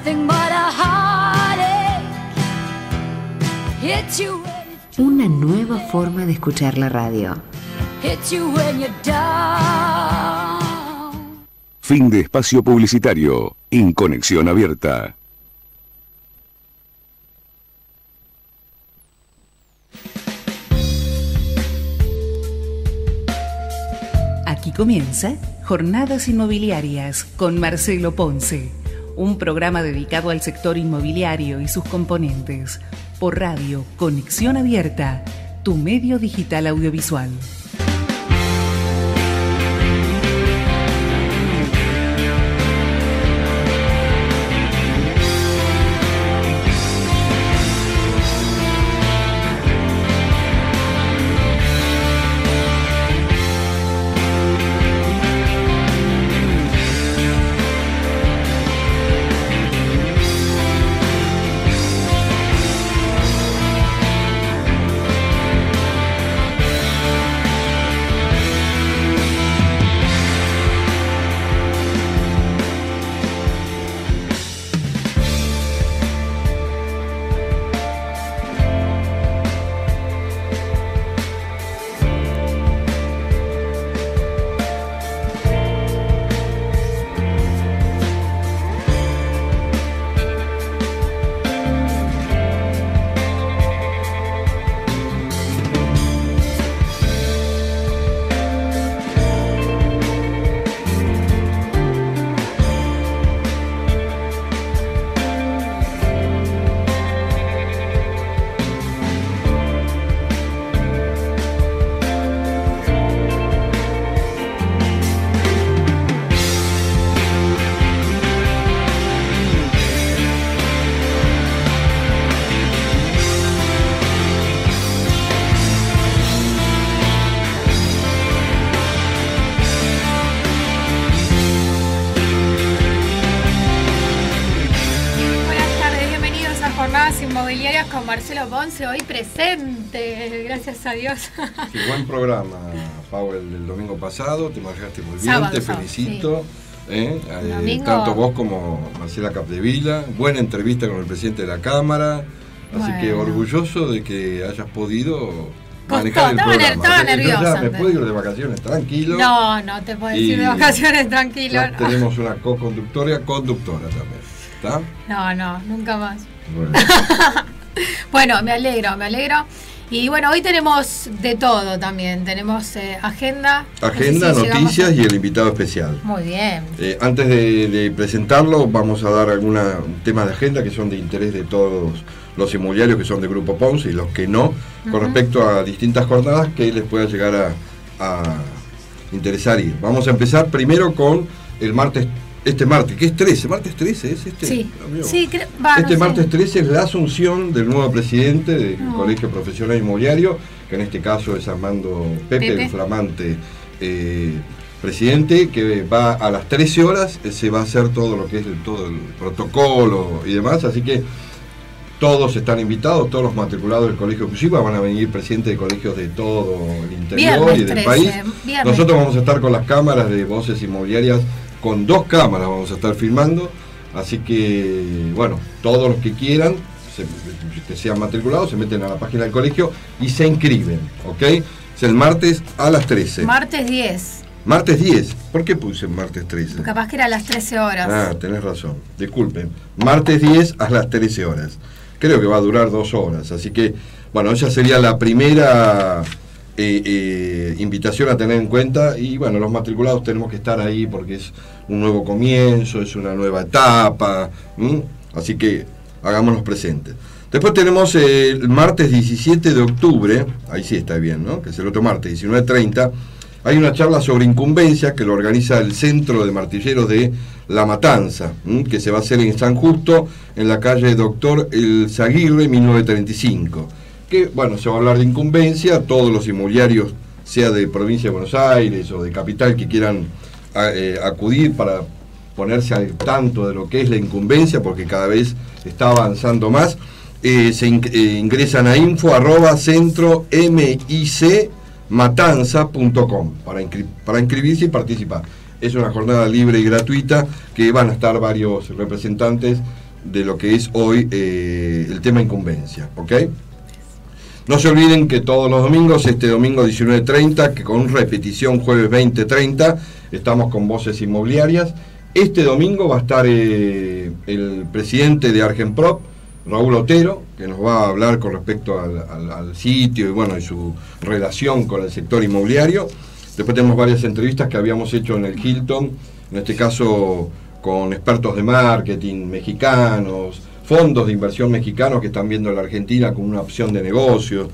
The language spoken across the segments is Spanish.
nothing but a heartache. Hits you when it's Una nueva forma de escuchar la radio. hits you when you're down. Fin de espacio publicitario en Conexión Abierta. Aquí comienza Jornadas Inmobiliarias con Marcelo Ponce, un programa dedicado al sector inmobiliario y sus componentes, por radio Conexión Abierta, tu medio digital audiovisual. Inmobiliarias con Marcelo Ponce, hoy presente, gracias a Dios. Qué buen programa, Pau, el del domingo pasado, te manejaste muy bien, Sábado, te felicito. Sí. Tanto vos como Marcela Capdevila, buena entrevista con el presidente de la Cámara, así que orgulloso de que hayas podido manejar el programa. Estaba nerviosa. ¿Me puedo ir de vacaciones tranquilo? No te puedo ir de vacaciones tranquilo. Ya tenemos una co-conductora también, ¿está? No, nunca más. Bueno. Bueno, me alegro. Y bueno, hoy tenemos de todo también. Tenemos agenda. Noticias y el invitado especial. Muy bien. Antes de presentarlo, vamos a dar algunos temas de agenda que son de interés de todos los inmobiliarios que son de Grupo Ponce y los que no, con respecto a distintas jornadas que les pueda llegar a interesar ir. Vamos a empezar primero con el martes. Este martes, que es 13, martes 13 es este. Sí, martes 13 es la asunción del nuevo presidente del Colegio Profesional Inmobiliario, que en este caso es Armando Pepe. El flamante presidente, que va a las 13 horas, se va a hacer todo lo que es todo el protocolo y demás, así que todos están invitados, todos los matriculados del Colegio Cuyigua, van a venir presidentes de colegios de todo el interior y del país. Nosotros vamos a estar con las cámaras de Voces Inmobiliarias, con 2 cámaras vamos a estar filmando, así que, bueno, todos los que quieran, que sean matriculados, se meten a la página del colegio y se inscriben, ¿ok? Es el martes a las 13. Martes 10. Martes 10. ¿Por qué puse martes 13? Capaz que era a las 13 horas. Ah, tenés razón. Disculpen. Martes 10 a las 13 horas. Creo que va a durar 2 horas, así que, bueno, esa sería la primera invitación a tener en cuenta. Y bueno, los matriculados tenemos que estar ahí porque es un nuevo comienzo, es una nueva etapa, así que hagámonos presentes. Después tenemos el martes 17 de octubre, ahí sí está bien, ¿no? Que es el otro martes, 19:30, hay una charla sobre incumbencia que lo organiza el Centro de Martilleros de La Matanza, que se va a hacer en San Justo, en la calle Doctor El Zaguirre, 1935. Que, bueno, se va a hablar de incumbencia, todos los inmobiliarios, sea de provincia de Buenos Aires o de capital, que quieran acudir para ponerse al tanto de lo que es la incumbencia, porque cada vez está avanzando más, ingresan a info@centromicmatanza.com para inscribirse y participar. Es una jornada libre y gratuita que van a estar varios representantes de lo que es hoy el tema incumbencia, ¿ok? No se olviden que todos los domingos, este domingo 19:30, que con repetición jueves 20:30, estamos con Voces Inmobiliarias. Este domingo va a estar el presidente de Argenprop, Raúl Otero, que nos va a hablar con respecto al sitio y bueno, y su relación con el sector inmobiliario. Después tenemos varias entrevistas que habíamos hecho en el Hilton, en este caso con expertos de marketing mexicanos, fondos de inversión mexicanos que están viendo a la Argentina como una opción de negocio.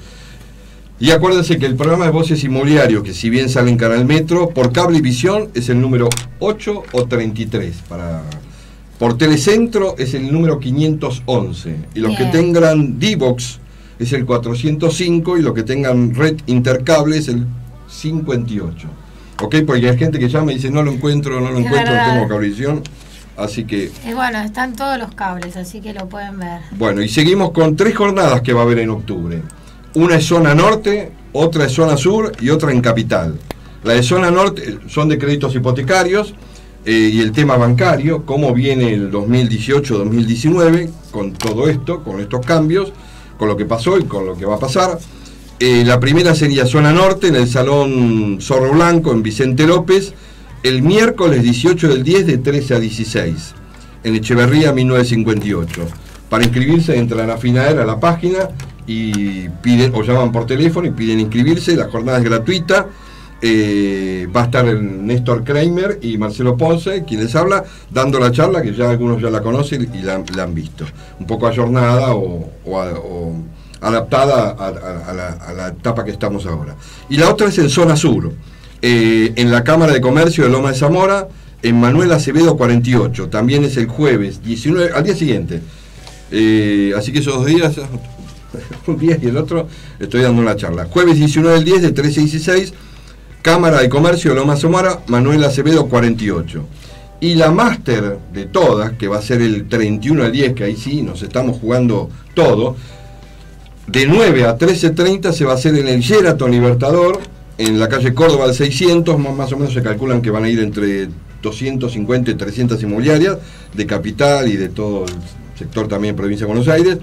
Y acuérdense que el programa de Voces Inmobiliarios, que si bien sale en Canal Metro, por Cablevisión es el número 8 o 33. Por Telecentro es el número 511. Y los que tengan D-Box es el 405 y los que tengan Red Intercable es el 58. ¿Ok? Porque hay gente que llama y dice no lo encuentro, no tengo Cablevisión. Así que... bueno, están todos los cables, así que lo pueden ver. Bueno, y seguimos con 3 jornadas que va a haber en octubre. Una es zona norte, otra es zona sur y otra en capital. La de zona norte son de créditos hipotecarios y el tema bancario, cómo viene el 2018-2019 con todo esto, con estos cambios, con lo que pasó y con lo que va a pasar. La primera sería zona norte en el Salón Zorro Blanco en Vicente López, el miércoles 18 del 10 de 13 a 16, en Echeverría 1958. Para inscribirse entran a Finaer a la página y piden, o llaman por teléfono y piden inscribirse. La jornada es gratuita. Va a estar el Néstor Kramer y Marcelo Ponce, quien les habla, dando la charla, que ya algunos ya la conocen y la han visto. Un poco ayornada o adaptada a la etapa que estamos ahora. Y la otra es en zona sur, en la Cámara de Comercio de Loma de Zamora, en Manuel Acevedo 48. También es el jueves 19, al día siguiente. Así que esos 2 días, un día y el otro, estoy dando una charla. Jueves 19 del 10 de 13 a 16, Cámara de Comercio de Loma de Zamora, Manuel Acevedo 48. Y la máster de todas, que va a ser el 31 al 10, que ahí sí nos estamos jugando todo, de 9 a 13:30 se va a hacer en el Sheraton Libertador, en la calle Córdoba al 600, más o menos se calculan que van a ir entre 250 y 300 inmobiliarias de capital y de todo el sector también provincia de Buenos Aires.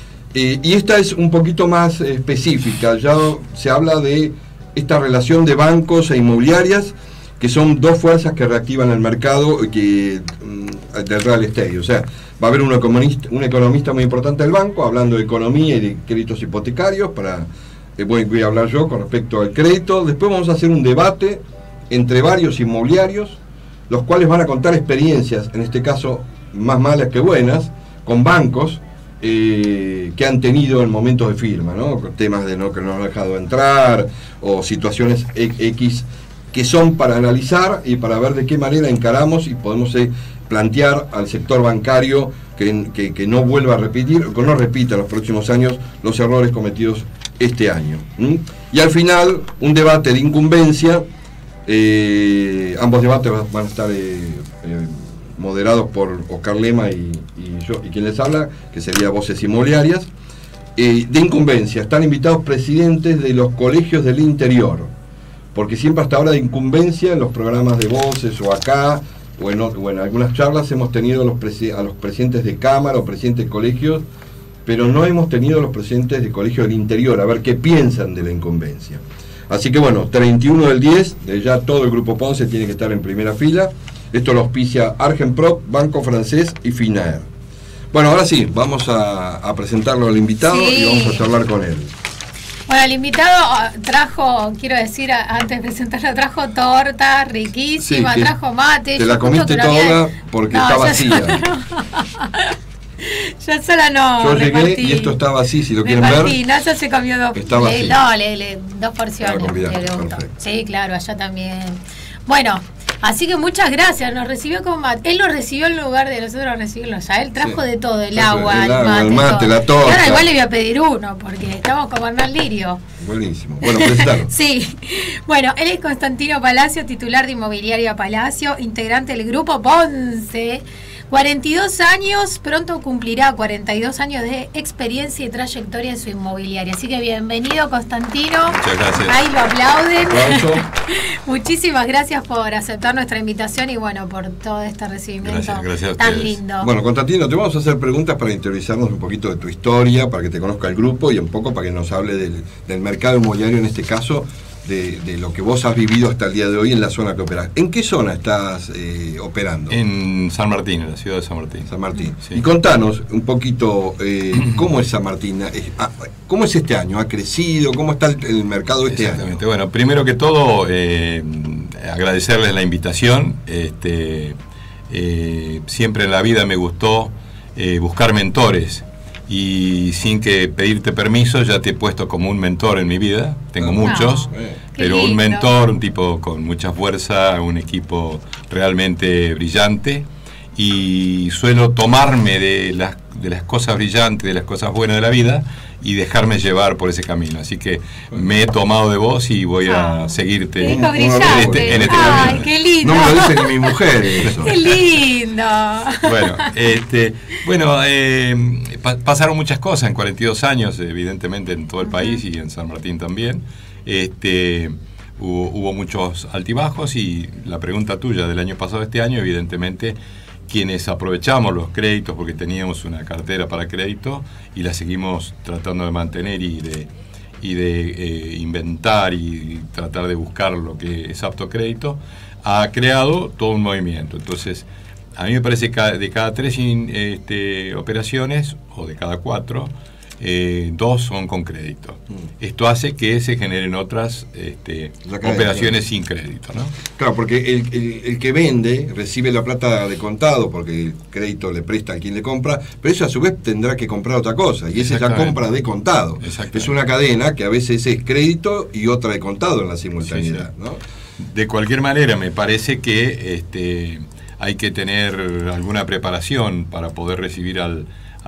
Y esta es un poquito más específica, ya se habla de esta relación de bancos e inmobiliarias, que son 2 fuerzas que reactivan el mercado del real estate. O sea, va a haber un economista muy importante del banco hablando de economía y de créditos hipotecarios. Voy a hablar yo con respecto al crédito. Después vamos a hacer un debate entre varios inmobiliarios, los cuales van a contar experiencias, en este caso más malas que buenas, con bancos que han tenido en momentos de firma, ¿no? Temas de que no han dejado entrar o situaciones X que son para analizar y para ver de qué manera encaramos y podemos plantear al sector bancario que no vuelva a repetir, que no repita en los próximos años los errores cometidos este año. Y al final, un debate de incumbencia. Ambos debates van a estar moderados por Oscar Lema y yo, y quien les habla, que sería Voces Inmobiliarias. De incumbencia están invitados presidentes de los colegios del interior, porque siempre hasta ahora de incumbencia en los programas de Voces o acá o en algunas charlas hemos tenido a los presidentes de cámara o presidentes de colegios, pero no hemos tenido a los presidentes de colegios del interior, a ver qué piensan de la incumbencia. Así que bueno, 31 del 10, ya todo el Grupo Ponce tiene que estar en primera fila. Esto lo auspicia Argenprop, Banco Francés y Finaer. Bueno, ahora sí, vamos a presentarlo al invitado y vamos a charlar con él. Bueno, el invitado trajo, quiero decir, antes de presentarlo, trajo torta riquísima, trajo mate. Te la comiste toda porque está vacía. Yo sola no. Yo llegué y esto estaba así, si lo quieren ver. No, ya se comió 2. Estaba así. No, 2 porciones. Sí, claro, allá también. Bueno, así que muchas gracias. Nos recibió con mate. Él lo recibió en lugar de nosotros recibirnos. Ya él trajo de todo: el agua, el mate, la torta. Y ahora igual le voy a pedir uno porque estamos como Hernán Lirio. Buenísimo. Bueno, presentalo. Sí. Bueno, él es Constantino Palacio, titular de Inmobiliaria Palacio, integrante del Grupo Ponce. 42 años, pronto cumplirá 42 años de experiencia y trayectoria en su inmobiliaria. Así que bienvenido, Constantino. Muchas gracias. Ahí lo aplauden. Aplauso. Muchísimas gracias por aceptar nuestra invitación y bueno, por todo este recibimiento gracias tan lindo. Bueno, Constantino, te vamos a hacer preguntas para interiorizarnos un poquito de tu historia, para que te conozca el grupo y un poco para que nos hable del mercado inmobiliario, en este caso, de lo que vos has vivido hasta el día de hoy en la zona que operás. ¿En qué zona estás operando? En San Martín, en la ciudad de San Martín. San Martín. Sí. Y contanos un poquito cómo es San Martín, cómo es este año, ¿ha crecido? ¿Cómo está el mercado este año? Exactamente. Bueno, primero que todo, agradecerles la invitación. Siempre en la vida me gustó buscar mentores. Y sin que pedirte permiso ya te he puesto como un mentor en mi vida. Tengo muchos, pero un mentor, un tipo con mucha fuerza, un equipo realmente brillante, y suelo tomarme de las cosas brillantes, de las cosas buenas de la vida y dejarme llevar por ese camino. Así que me he tomado de vos y voy a seguirte en este camino. ¡Qué lindo! No me lo dice ni mi mujer eso. ¡Qué lindo! Bueno, pasaron muchas cosas en 42 años, evidentemente en todo el país y en San Martín también. Hubo muchos altibajos, y la pregunta tuya del año pasado, este año, evidentemente, quienes aprovechamos los créditos porque teníamos una cartera para crédito y la seguimos tratando de mantener y de inventar y tratar de buscar lo que es apto crédito, ha creado todo un movimiento. Entonces, a mí me parece que de cada 3 operaciones, o de cada 4, 2 son con crédito. Esto hace que se generen otras operaciones sin crédito, ¿no? Claro, porque el que vende recibe la plata de contado porque el crédito le presta a quien le compra, pero eso a su vez tendrá que comprar otra cosa, y esa es la compra de contado. Es una cadena que a veces es crédito y otra de contado en la simultaneidad, sí. ¿No? De cualquier manera, me parece que hay que tener alguna preparación para poder recibir al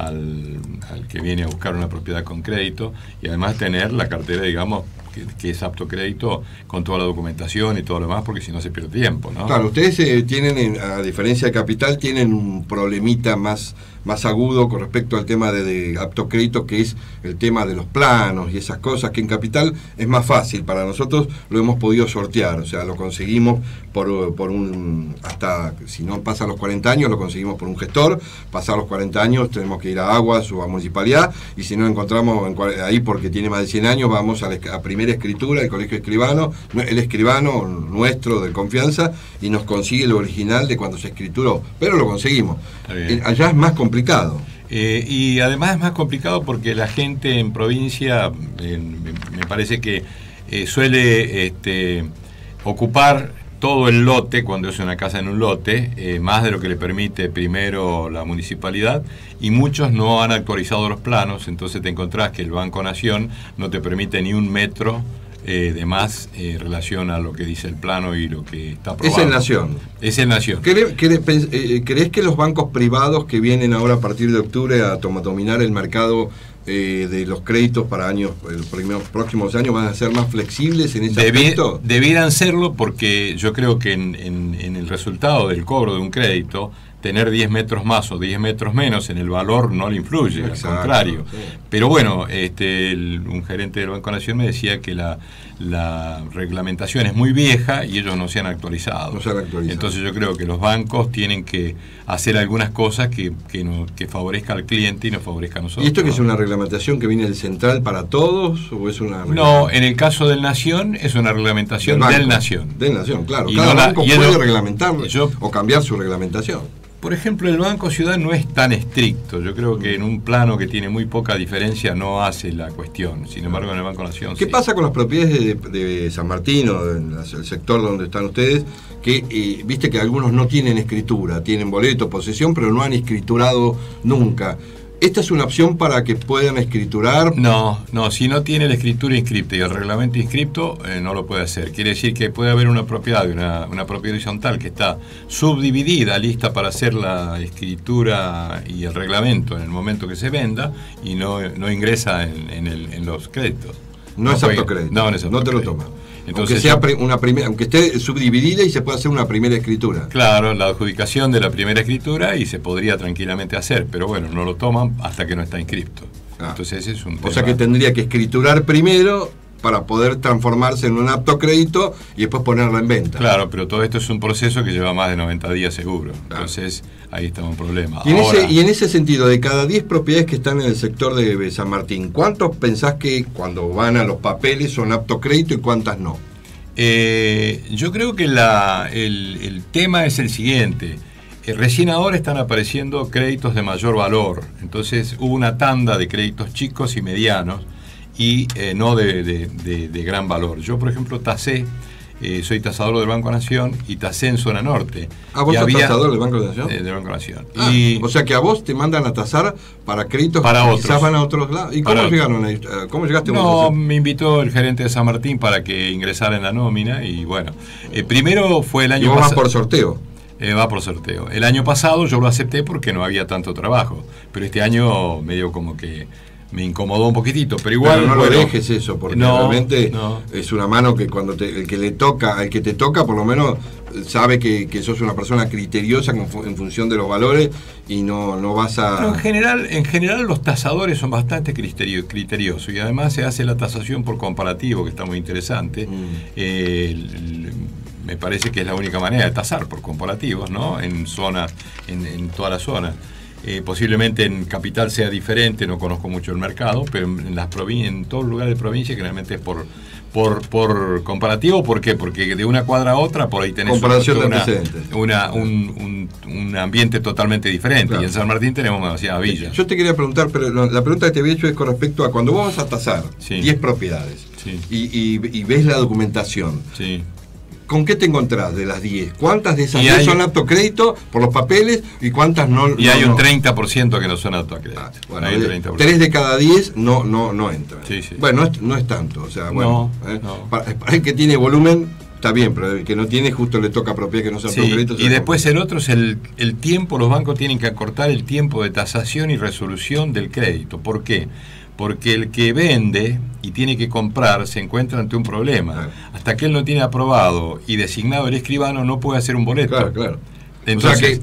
que viene a buscar una propiedad con crédito, y además tener la cartera, digamos, que es apto crédito, con toda la documentación y todo lo demás, porque si no se pierde tiempo, ¿no? Claro, ustedes tienen, a diferencia de Capital, tienen un problemita más agudo con respecto al tema de apto crédito, que es el tema de los planos y esas cosas, que en Capital es más fácil. Para nosotros lo hemos podido sortear, o sea, lo conseguimos por un, hasta, si no pasa los 40 años, lo conseguimos por un gestor. Pasar los 40 años tenemos que ir a Aguas o a Municipalidad, y si no encontramos ahí porque tiene más de 100 años, vamos a primera escritura, el colegio escribano, el escribano nuestro de confianza, y nos consigue el original de cuando se escrituró, pero lo conseguimos. Allá es más complicado. Y además es más complicado porque la gente en provincia, me parece que suele ocupar todo el lote, cuando es una casa en un lote, más de lo que le permite primero la municipalidad, y muchos no han actualizado los planos. Entonces te encontrás que el Banco Nación no te permite ni un metro de más en relación a lo que dice el plano y lo que está aprobado. Es el Nación. Es el Nación. ¿Crees que los bancos privados que vienen ahora a partir de octubre a dominar el mercado de los créditos para los próximos años van a ser más flexibles en ese aspecto? Debieran serlo, porque yo creo que en el resultado del cobro de un crédito, tener 10 metros más o 10 metros menos en el valor no le influye, al contrario. Sí. Pero bueno, un gerente del Banco Nación me decía que la reglamentación es muy vieja y ellos no se han actualizado. Entonces yo creo que los bancos tienen que hacer algunas cosas que favorezca al cliente y nos favorezca a nosotros. ¿Y esto que es una reglamentación que viene del central para todos o es una? No, en el caso del Nación es una reglamentación del Nación. Del Nación, claro. Cada banco puede reglamentar o cambiar su reglamentación. Por ejemplo, el Banco Ciudad no es tan estricto. Yo creo que en un plano que tiene muy poca diferencia no hace la cuestión. Sin embargo, en el Banco Nación ¿Qué pasa con las propiedades de San Martín o el sector donde están ustedes? Que viste que algunos no tienen escritura, tienen boleto, posesión, pero no han escriturado nunca. ¿Esta es una opción para que puedan escriturar? No, si no tiene la escritura inscripta y el reglamento inscripto, no lo puede hacer. Quiere decir que puede haber una propiedad, una propiedad horizontal que está subdividida, lista para hacer la escritura y el reglamento en el momento que se venda, y no ingresa en los créditos. No es apto crédito. No es apto crédito. No te lo crédito. toma. Entonces, aunque esté subdividida y se puede hacer una primera escritura. Claro, la adjudicación de la primera escritura y se podría tranquilamente hacer, pero bueno, no lo toman hasta que no está inscripto. Entonces ese es un tema. O sea que tendría que escriturar primero para poder transformarse en un apto crédito y después ponerla en venta. Claro, pero todo esto es un proceso que lleva más de 90 días seguro. Entonces ahí está un problema. Y en ese sentido, de cada 10 propiedades que están en el sector de San Martín, ¿cuántos pensás que cuando van a los papeles son apto crédito y cuántas no? Yo creo que el tema es el siguiente. Recién ahora están apareciendo créditos de mayor valor. Entonces hubo una tanda de créditos chicos y medianos y no de gran valor. Yo, por ejemplo, tasé, soy tasador del Banco Nación y tasé en zona norte. ¿Vos sos tasador del Banco Nación? Del Banco Nación. O sea que a vos te mandan a tasar para créditos para que otros. Quizás van a otros lados. ¿Y cómo llegaron ahí? ¿Cómo llegaste vos? No, me invitó el gerente de San Martín para que ingresara en la nómina y bueno, primero fue el año pasado. ¿Y vos vas por sorteo? Va por sorteo. El año pasado yo lo acepté porque no había tanto trabajo, pero este año medio como que me incomodó un poquitito, pero igual... Pero no lo dejes eso, porque realmente es una mano que cuando el que te toca, por lo menos sabe que sos una persona criteriosa en función de los valores y no vas a... Pero en general los tasadores son bastante criteriosos y además se hace la tasación por comparativo, que está muy interesante. Me parece que es la única manera de tasar por comparativos, ¿no? En zonas, en toda la zona. Posiblemente en capital sea diferente, no conozco mucho el mercado, pero en todo lugar de provincia generalmente es por comparativo. ¿Por qué? Porque de una cuadra a otra por ahí tenés un ambiente totalmente diferente. Claro. Y en San Martín tenemos demasiadas villas. Yo te quería preguntar, pero la pregunta que te había hecho es con respecto a cuando vos vas a tasar 10 propiedades y ves la documentación. Sí. ¿Con qué te encontrás de las 10? ¿Cuántas de esas 10 son apto crédito por los papeles y cuántas no? Y hay un 30% que no son apto crédito. Bueno, 3 de cada 10 no entran. Sí, sí. Bueno, no es tanto. O sea, bueno, para el que tiene volumen está bien, pero el que no tiene justo le toca propiedad que no sea apto crédito. Y después el otro es el tiempo. Los bancos tienen que acortar el tiempo de tasación y resolución del crédito. ¿Por qué? Porque el que vende y tiene que comprar se encuentra ante un problema. Claro. Hasta que él no tiene aprobado y designado el escribano no puede hacer un boleto. Claro. Entonces,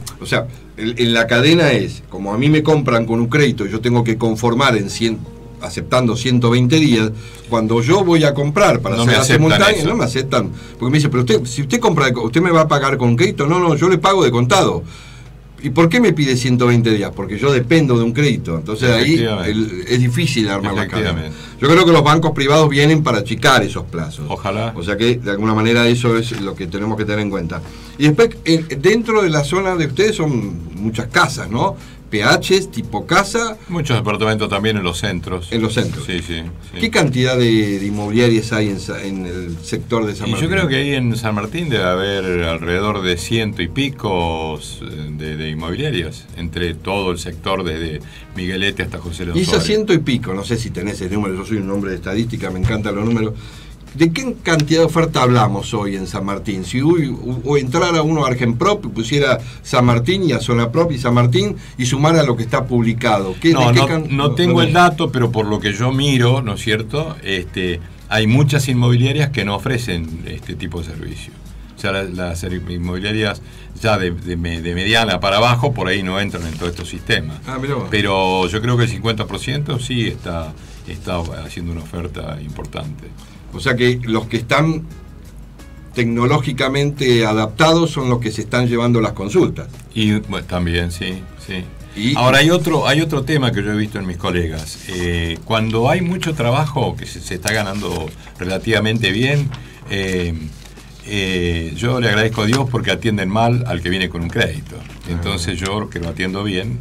en la cadena es, como a mí me compran con un crédito, yo tengo que conformar aceptando 120 días, cuando yo voy a comprar para hacer la simultánea, no me aceptan. Porque me dice, pero si usted compra, ¿usted me va a pagar con crédito? No, yo le pago de contado. ¿Y por qué me pide 120 días? Porque yo dependo de un crédito. Entonces ahí es difícil armar la cadena. Yo creo que los bancos privados vienen para achicar esos plazos. Ojalá. O sea que de alguna manera eso es lo que tenemos que tener en cuenta. Y después, dentro de la zona de ustedes son muchas casas, ¿no? PHs, tipo casa. Muchos departamentos también en los centros. En los centros. Sí. ¿Qué cantidad de inmobiliarias hay en el sector de San Martín? Yo creo que ahí en San Martín debe haber alrededor de 100 y pico de inmobiliarias, entre todo el sector, desde Miguelete hasta José León. Y esas 100 y pico, no sé si tenés el número, yo soy un hombre de estadística, me encantan los números. ¿De qué cantidad de oferta hablamos hoy en San Martín? Si o entrara uno a Argenprop y pusiera San Martín y a Zona Prop y San Martín y sumara lo que está publicado. No tengo el dato, pero por lo que yo miro, ¿no es cierto? Hay muchas inmobiliarias que no ofrecen este tipo de servicio. O sea, las inmobiliarias ya de mediana para abajo, por ahí no entran en todos estos sistemas. Pero yo creo que el 50% sí está haciendo una oferta importante. O sea que los que están tecnológicamente adaptados son los que se están llevando las consultas. Y bueno, también, sí. Ahora hay otro tema que yo he visto en mis colegas. Cuando hay mucho trabajo que se está ganando relativamente bien, yo le agradezco a Dios porque atienden mal al que viene con un crédito. Entonces yo, que lo atiendo bien,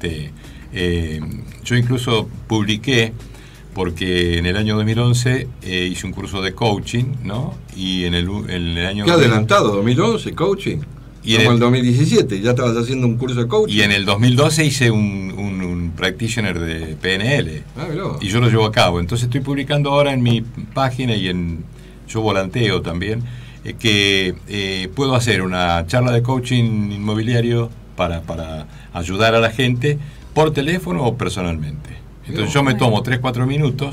yo incluso publiqué, porque en el año 2011 hice un curso de coaching, ¿no? Y en el año... ¿Qué adelantado? ¿2011 coaching? Y como el 2017, ya estabas haciendo un curso de coaching. Y en el 2012 hice un practitioner de PNL. Y yo lo llevo a cabo. Entonces estoy publicando ahora en mi página y yo volanteo también, que puedo hacer una charla de coaching inmobiliario para ayudar a la gente por teléfono o personalmente. Entonces yo me tomo 3-4 minutos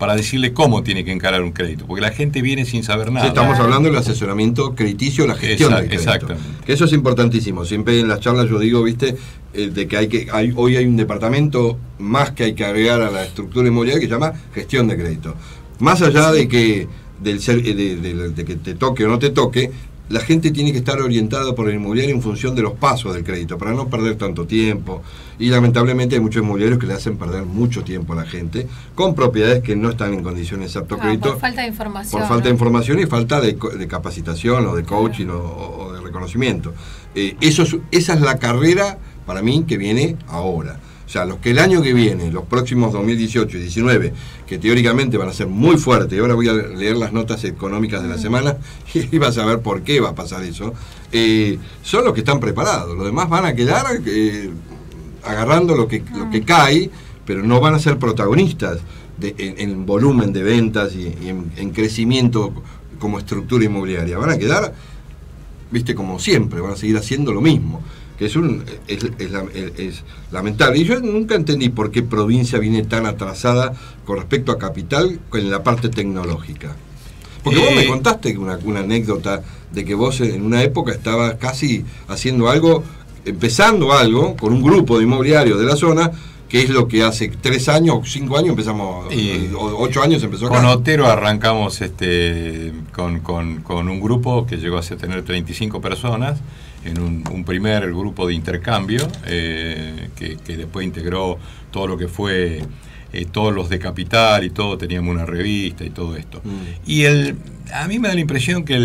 para decirle cómo tiene que encarar un crédito, porque la gente viene sin saber nada. Sí, estamos hablando del asesoramiento crediticio, la gestión del crédito. Exactamente. Que eso es importantísimo. Siempre en las charlas yo digo, viste, de que hoy hay un departamento más que hay que agregar a la estructura inmobiliaria que se llama gestión de crédito. Más allá de que de que te toque o no te toque, la gente tiene que estar orientada por el inmobiliario en función de los pasos del crédito, para no perder tanto tiempo. Y lamentablemente hay muchos inmobiliarios que le hacen perder mucho tiempo a la gente, con propiedades que no están en condiciones de apto crédito. Por falta de información. Por falta de información y falta de capacitación o de coaching o de reconocimiento. Esa es la carrera, para mí, que viene ahora. O sea, los que el año que viene, los próximos 2018 y 19, que teóricamente van a ser muy fuertes, y ahora voy a leer las notas económicas de la semana y vas a ver por qué va a pasar eso, son los que están preparados. Los demás van a quedar agarrando lo que cae, pero no van a ser protagonistas en volumen de ventas y en crecimiento como estructura inmobiliaria. Van a quedar, viste, como siempre, van a seguir haciendo lo mismo. Que es lamentable. Y yo nunca entendí por qué provincia viene tan atrasada con respecto a capital en la parte tecnológica. Porque vos me contaste una anécdota de que vos en una época estabas casi haciendo algo, empezando algo con un grupo de inmobiliarios de la zona, que es lo que hace 3 años o 5 años empezamos, o 8 años empezó acá. Con Otero arrancamos con un grupo que llegó a tener 35 personas, en un primer grupo de intercambio, que después integró todo lo que fue, todos los de Capital y todo, teníamos una revista y todo esto. Y a mí me da la impresión que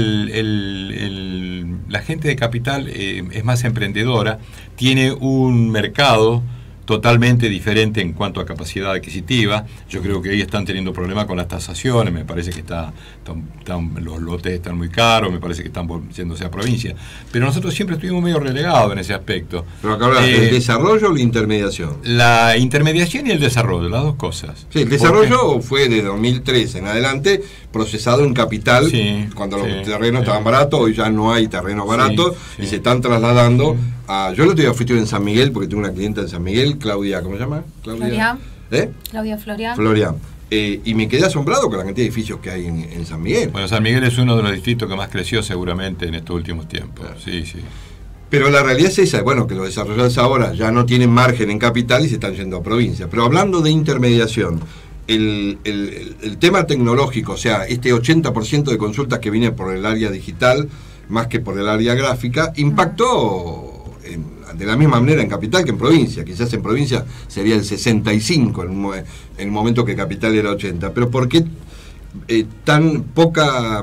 la gente de Capital es más emprendedora, tiene un mercado totalmente diferente en cuanto a capacidad adquisitiva. Yo creo que ahí están teniendo problemas con las tasaciones, me parece que los lotes están muy caros, me parece que están yéndose a provincia. Pero nosotros siempre estuvimos medio relegados en ese aspecto. Pero acá hablas del desarrollo o la intermediación. La intermediación y el desarrollo, las dos cosas. Sí, el desarrollo fue de 2013 en adelante procesado en Capital, cuando los terrenos estaban baratos, hoy ya no hay terrenos baratos y se están trasladando a... Yo el otro día fui en San Miguel porque tengo una clienta en San Miguel, Claudia, ¿cómo se llama? Florian. Claudia Florian. Florian. Y me quedé asombrado con la cantidad de edificios que hay en San Miguel. Bueno, San Miguel es uno de los distritos que más creció seguramente en estos últimos tiempos. Claro. Sí. Pero la realidad es esa, bueno, que los desarrolladores ahora ya no tienen margen en capital y se están yendo a provincia. Pero hablando de intermediación, el tema tecnológico, o sea, este 80% de consultas que viene por el área digital, más que por el área gráfica, impactó de la misma manera en capital que en provincia. Quizás en provincia sería el 65 en el momento que capital era 80. Pero ¿por qué tan poca...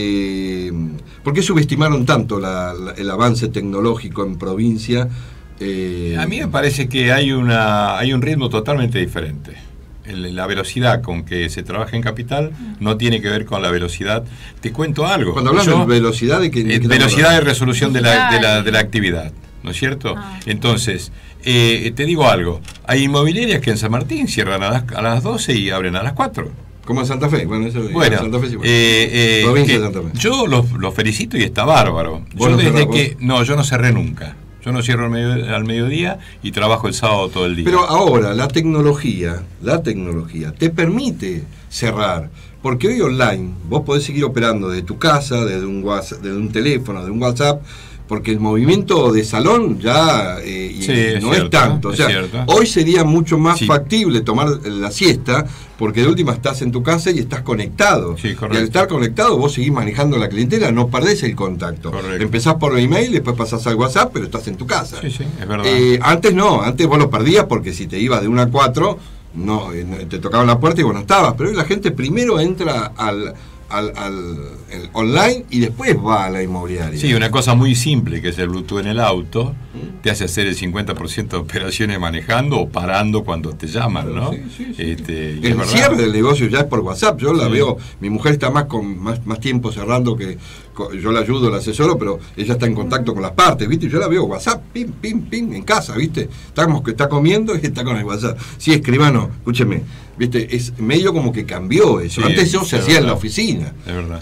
¿por qué subestimaron tanto el avance tecnológico en provincia? A mí me parece que hay un ritmo totalmente diferente. La velocidad con que se trabaja en capital no tiene que ver con la velocidad. Te cuento algo. Cuando hablas de velocidad, ¿de qué velocidad de resolución de la actividad, ¿no es cierto? Entonces, te digo algo. Hay inmobiliarias que en San Martín cierran a las 12 y abren a las 4. Como en Santa Fe. Bueno, Santa Fe sí. Provincia de Santa Fe. Yo los felicito y está bárbaro. Yo no cerré nunca. Yo no cierro al mediodía y trabajo el sábado todo el día. Pero ahora la tecnología te permite cerrar, porque hoy online vos podés seguir operando desde tu casa, desde un WhatsApp, desde un teléfono, desde un WhatsApp, porque el movimiento de salón ya no es tanto. O sea, hoy sería mucho más factible tomar la siesta, porque de última estás en tu casa y estás conectado. Y al estar conectado vos seguís manejando la clientela, no perdés el contacto. Empezás por email, después pasás al WhatsApp, pero estás en tu casa. Sí, es verdad. Antes no, antes vos lo perdías porque si te ibas de 1 a 4, te tocaban la puerta y vos no estabas. Pero hoy la gente primero entra al online y después va a la inmobiliaria. Sí, una cosa muy simple que es el Bluetooth en el auto te hace hacer el 50% de operaciones manejando o parando cuando te llaman, ¿no? Sí. El cierre del negocio ya es por WhatsApp. Yo la veo, mi mujer está más tiempo cerrando que yo la ayudo, la asesoro, pero ella está en contacto con las partes, ¿viste? Y yo la veo WhatsApp, pim, en casa, ¿viste? Está comiendo y está con el WhatsApp. Sí, escribano, escúcheme, ¿viste? Es medio como que cambió eso. Antes eso se hacía en la oficina. oficina. Es verdad.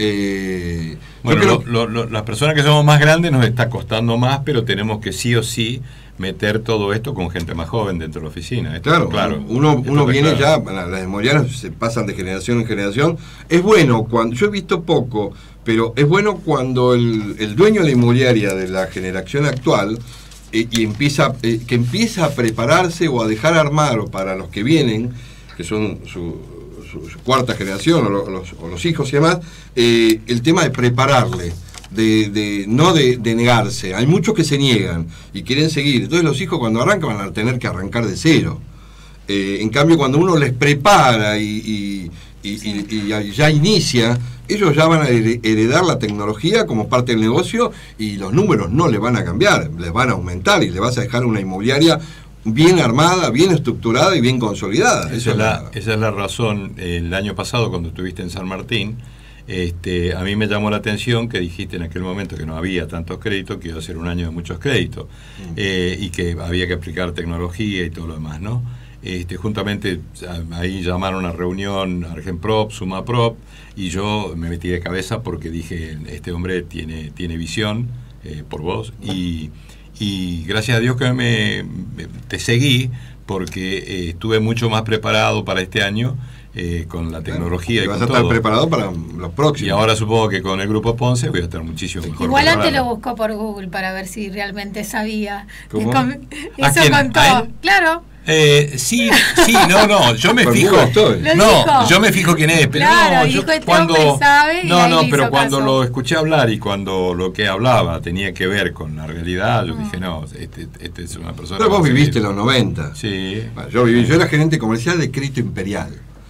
Bueno, las personas que somos más grandes nos está costando más, pero tenemos que sí o sí meter todo esto con gente más joven dentro de la oficina. Claro, uno viene ya, las inmobiliarias se pasan de generación en generación. Es bueno cuando, yo he visto poco, pero es bueno cuando el dueño de la inmobiliaria de la generación actual que empieza a prepararse o a dejar armar para los que vienen, que son su cuarta generación o los hijos y demás, el tema de prepararle. No de negarse. Hay muchos que se niegan y quieren seguir. Entonces los hijos cuando arrancan van a tener que arrancar de cero. En cambio, cuando uno les prepara y ya inicia, ellos ya van a heredar la tecnología como parte del negocio y los números no les van a cambiar, les van a aumentar y le vas a dejar una inmobiliaria bien armada, bien estructurada y bien consolidada. Esa es la razón. El año pasado, cuando estuviste en San Martín, a mí me llamó la atención que dijiste en aquel momento que no había tantos créditos, que iba a ser un año de muchos créditos, y que había que aplicar tecnología y todo lo demás, ¿no? Juntamente ahí llamaron a reunión Argenprop, Sumaprop, y yo me metí de cabeza porque dije, este hombre tiene visión por vos, y gracias a Dios que te seguí, porque estuve mucho más preparado para este año, con la tecnología y vas con a estar todo. Preparado para los próximos. Y ahora supongo que con el grupo Ponce voy a estar muchísimo mejor. Igual antes lo buscó por Google para ver si realmente sabía. ¿Cómo? Eso contó. Claro. Sí, no, yo me fijo. Yo me fijo quién es, pero claro, yo cuando sabe pero cuando lo escuché hablar y cuando lo que hablaba tenía que ver con la realidad, yo dije, no, este es una persona. Pero vos viviste en los 90. Sí. Bueno, yo era gerente comercial de Crédito Imperial.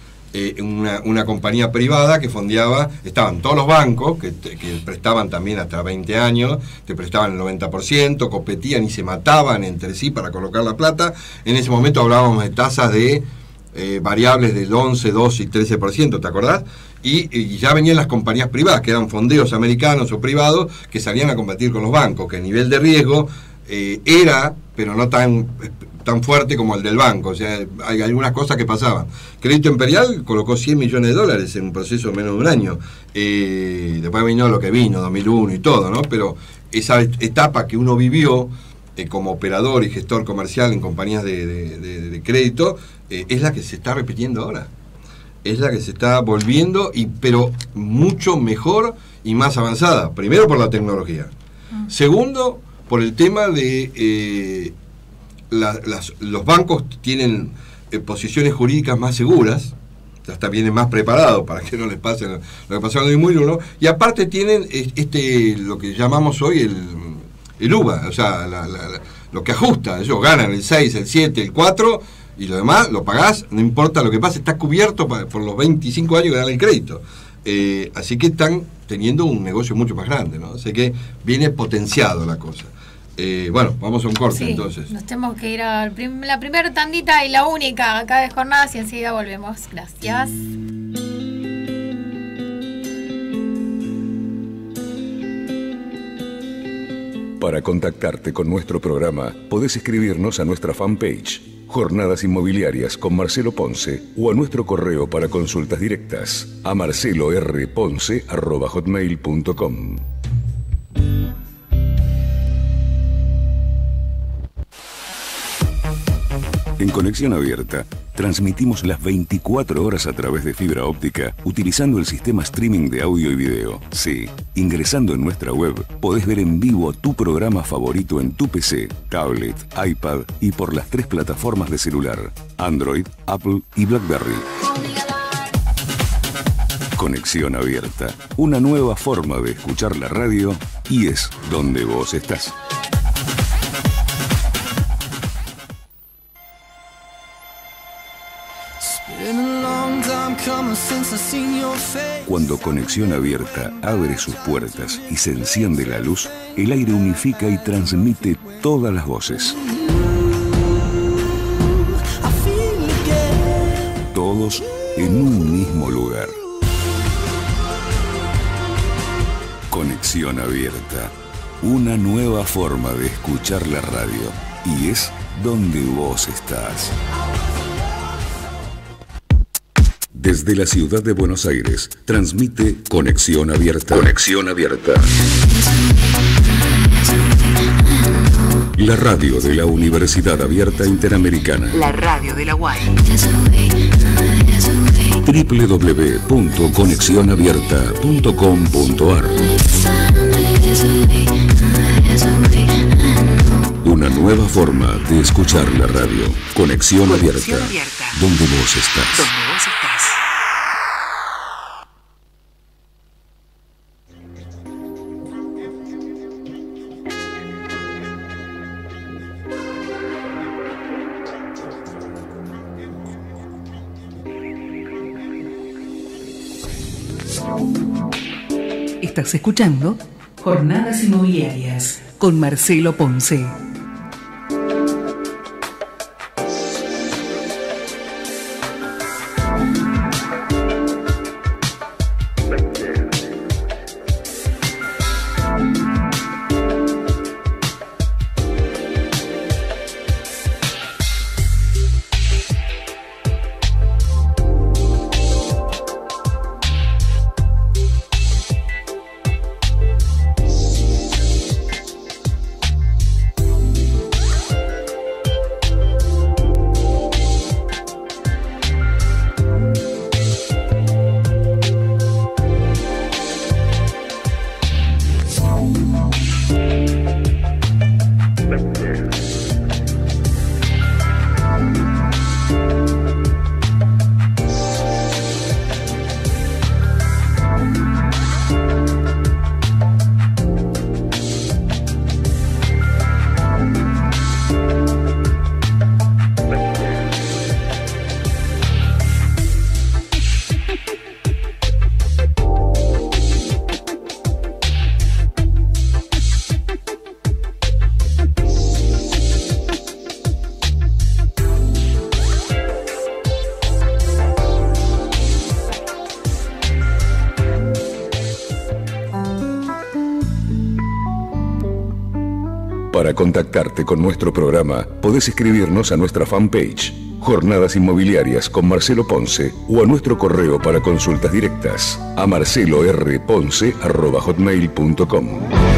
Una compañía privada que fondeaba, estaban todos los bancos que prestaban también hasta 20 años, te prestaban el 90%, competían y se mataban entre sí para colocar la plata. En ese momento hablábamos de tasas de variables del 11, 12 y 13%, ¿te acordás? Y ya venían las compañías privadas, que eran fondeos americanos o privados, que salían a competir con los bancos, que el nivel de riesgo era, pero no tan fuerte como el del banco. O sea, hay algunas cosas que pasaban. Crédito Imperial colocó $100 millones en un proceso de menos de un año. Después vino lo que vino, 2001 y todo, ¿no? Pero esa etapa que uno vivió como operador y gestor comercial en compañías de crédito, es la que se está repitiendo ahora. Es la que se está volviendo, pero mucho mejor y más avanzada. Primero por la tecnología. Segundo, por el tema de los bancos tienen posiciones jurídicas más seguras, hasta vienen más preparados para que no les pase lo que pasó en el 2001, y aparte tienen lo que llamamos hoy el UVA, o sea, lo que ajusta. Ellos ganan el 6, el 7, el 4, y lo demás lo pagás, no importa lo que pase, está cubierto por los 25 años que dan el crédito. Así que están teniendo un negocio mucho más grande, ¿no? Así que viene potenciado la cosa. Bueno, vamos a un corte entonces. Nos tenemos que ir a la primera tandita y la única acá de Jornadas y enseguida volvemos. Gracias. Para contactarte con nuestro programa, podés escribirnos a nuestra fanpage, Jornadas Inmobiliarias con Marcelo Ponce, o a nuestro correo para consultas directas, a marcelorponce@hotmail.com. En Conexión Abierta, transmitimos las 24 horas a través de fibra óptica utilizando el sistema streaming de audio y video. Sí, ingresando en nuestra web, podés ver en vivo tu programa favorito en tu PC, tablet, iPad y por las 3 plataformas de celular, Android, Apple y BlackBerry. Conexión Abierta, una nueva forma de escuchar la radio y es donde vos estás. Cuando Conexión Abierta abre sus puertas y se enciende la luz, el aire unifica y transmite todas las voces. Todos en un mismo lugar. Conexión Abierta, una nueva forma de escuchar la radio y es donde vos estás. Desde la ciudad de Buenos Aires, transmite Conexión Abierta. Conexión Abierta. La radio de la Universidad Abierta Interamericana. La radio de la UAI. www.conexionabierta.com.ar. Una nueva forma de escuchar la radio. Conexión Abierta. Donde vos estás. Donde vos estás. Estás escuchando Jornadas Inmobiliarias con Marcelo Ponce. Para contactarte con nuestro programa, podés escribirnos a nuestra fanpage, Jornadas Inmobiliarias con Marcelo Ponce, o a nuestro correo para consultas directas, a marcelorponce@hotmail.com.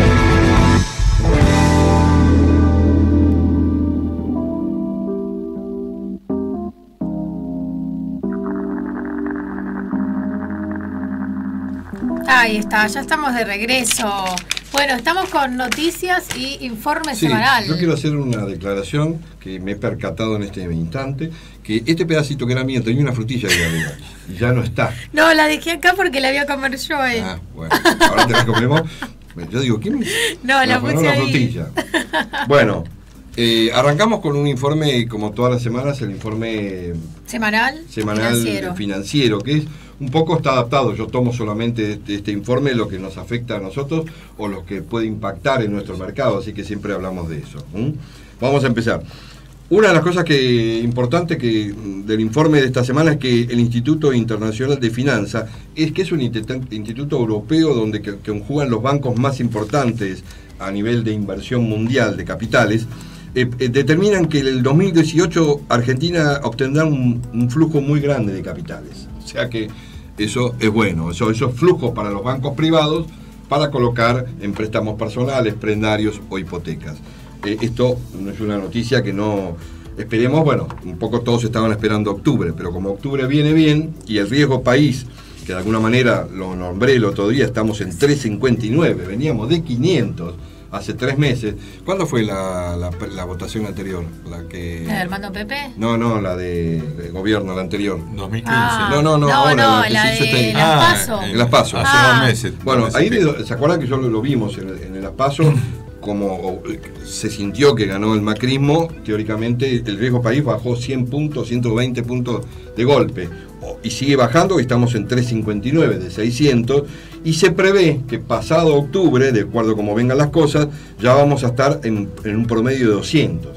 Ahí está, ya estamos de regreso. Bueno, estamos con noticias y informe semanal. Yo quiero hacer una declaración que me he percatado en este instante, que este pedacito que era mío tenía una frutilla ahí arriba y ya no está. No, la dejé acá porque la voy a comer yo ahí. Ah, bueno, ahora te la comemos. Yo digo, ¿quién? No, la puse una ahí. frutilla. Bueno, arrancamos con un informe, como todas las semanas, el informe semanal financiero, que es un poco está adaptado. Yo tomo solamente este informe, lo que nos afecta a nosotros o lo que puede impactar en nuestro mercado, así que siempre hablamos de eso. Vamos a empezar. Una de las cosas importantes del informe de esta semana es que el Instituto Internacional de Finanzas es un instituto europeo donde conjugan los bancos más importantes a nivel de inversión mundial de capitales. Determinan que en el 2018 Argentina obtendrá un flujo muy grande de capitales. O sea que eso es bueno, esos flujos para los bancos privados para colocar en préstamos personales, prendarios o hipotecas. Esto no es una noticia que no esperemos, bueno, un poco todos estaban esperando octubre, pero como octubre viene bien y el riesgo país, que de alguna manera lo nombré el otro día, estamos en 3.59, veníamos de 500 hace 3 meses. ¿Cuándo fue la votación anterior? ¿La de Armando Pepe? No, la de gobierno, la anterior. 2015. No, ahora, la de Las PASO. En Las PASO. Hace 2 meses. Bueno, ahí ¿se acuerdan que yo lo vimos en el Las PASO? Como se sintió que ganó el macrismo, teóricamente el riesgo país bajó 100 puntos, 120 puntos de golpe. Y sigue bajando, y estamos en 359 de 600, y se prevé que pasado octubre, de acuerdo a cómo vengan las cosas, ya vamos a estar en un promedio de 200.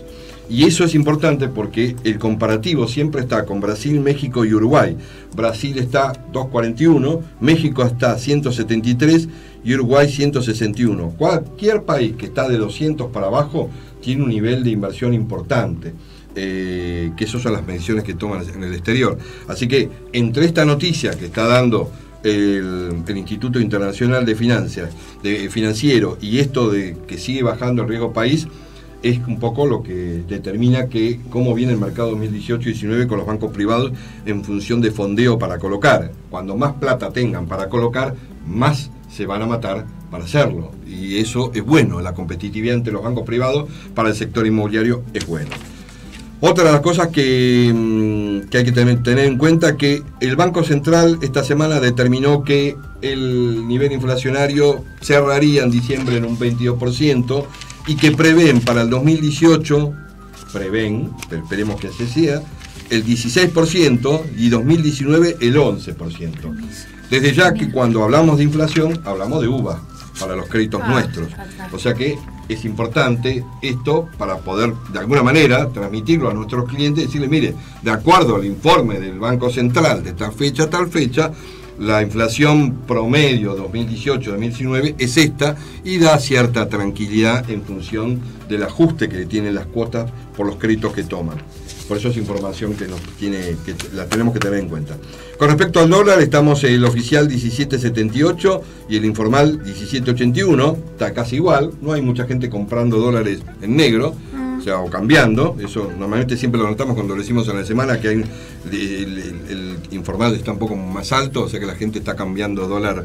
Y eso es importante porque el comparativo siempre está con Brasil, México y Uruguay. Brasil está 241, México está 173 y Uruguay 161. Cualquier país que está de 200 para abajo tiene un nivel de inversión importante. Que esas son las mediciones que toman en el exterior. Así que entre esta noticia que está dando el Instituto Internacional de Finanzas, financiero, y esto de que sigue bajando el riesgo país, es un poco lo que determina cómo viene el mercado 2018-19 con los bancos privados en función de fondeo para colocar. Cuando más plata tengan para colocar, más se van a matar para hacerlo. Y eso es bueno, la competitividad entre los bancos privados para el sector inmobiliario es bueno. Otra de las cosas que hay que tener en cuenta, que el Banco Central esta semana determinó que el nivel inflacionario cerraría en diciembre en un 22%, y que prevén para el 2018, esperemos que así sea, el 16% y 2019 el 11%. Desde ya que cuando hablamos de inflación, hablamos de UVA para los créditos nuestros. O sea que es importante esto para poder, de alguna manera, transmitirlo a nuestros clientes y decirle, mire, de acuerdo al informe del Banco Central de tal fecha a tal fecha, la inflación promedio 2018-2019 es esta, y da cierta tranquilidad en función del ajuste que tienen las cuotas por los créditos que toman. Por eso es información que la tenemos que tener en cuenta. Con respecto al dólar, estamos el oficial 17.78 y el informal 17.81, está casi igual, no hay mucha gente comprando dólares en negro, o sea, o cambiando. Eso normalmente siempre lo notamos cuando lo decimos en la semana, que hay el informal está un poco más alto, o sea que la gente está cambiando dólar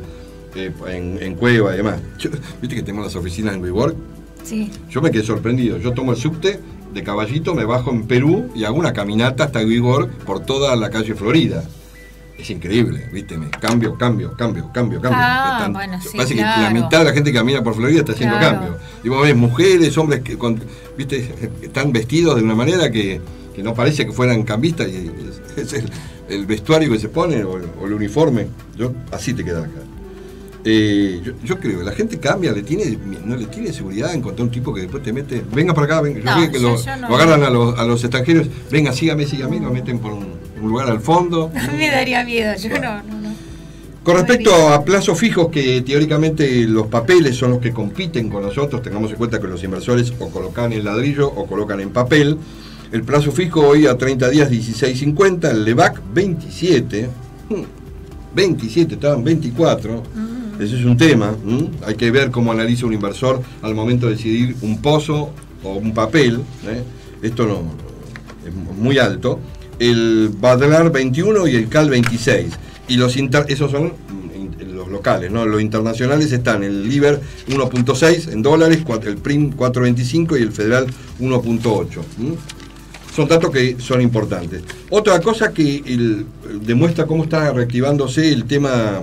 en Cueva y demás. ¿Viste que tenemos las oficinas en WeWork? Sí. Yo me quedé sorprendido. Yo tomo el subte de Caballito, me bajo en Perú y hago una caminata hasta WeWork por toda la calle Florida. Es increíble, ¿viste? Cambio. Bueno, sí, parece que la mitad de la gente que camina por Florida está haciendo cambio. Y vos ves mujeres, hombres que ¿viste? Están vestidos de una manera que no parece que fueran cambistas, y es el vestuario que se pone o el uniforme. Así te queda acá. Yo creo que la gente cambia, no le tiene seguridad encontrar un tipo que después te mete, venga para acá, venga. Yo vi que lo agarran a los extranjeros, venga, sígame, lo meten por un lugar al fondo. A mí me daría miedo, yo no. Con respecto a plazos fijos, que teóricamente los papeles son los que compiten con nosotros, tengamos en cuenta que los inversores o colocan en ladrillo o colocan en papel. El plazo fijo hoy a 30 días 16.50, el LEVAC 27, estaban 24. Ese es un tema. Hay que ver cómo analiza un inversor al momento de decidir un pozo o un papel. Esto no es muy alto. El Badlar 21 y el CAL 26. Y esos son los locales, ¿no? Los internacionales están el LIBER 1.6 en dólares, el PRIM 4.25 y el Federal 1.8. Son datos que son importantes. Otra cosa que demuestra cómo está reactivándose el tema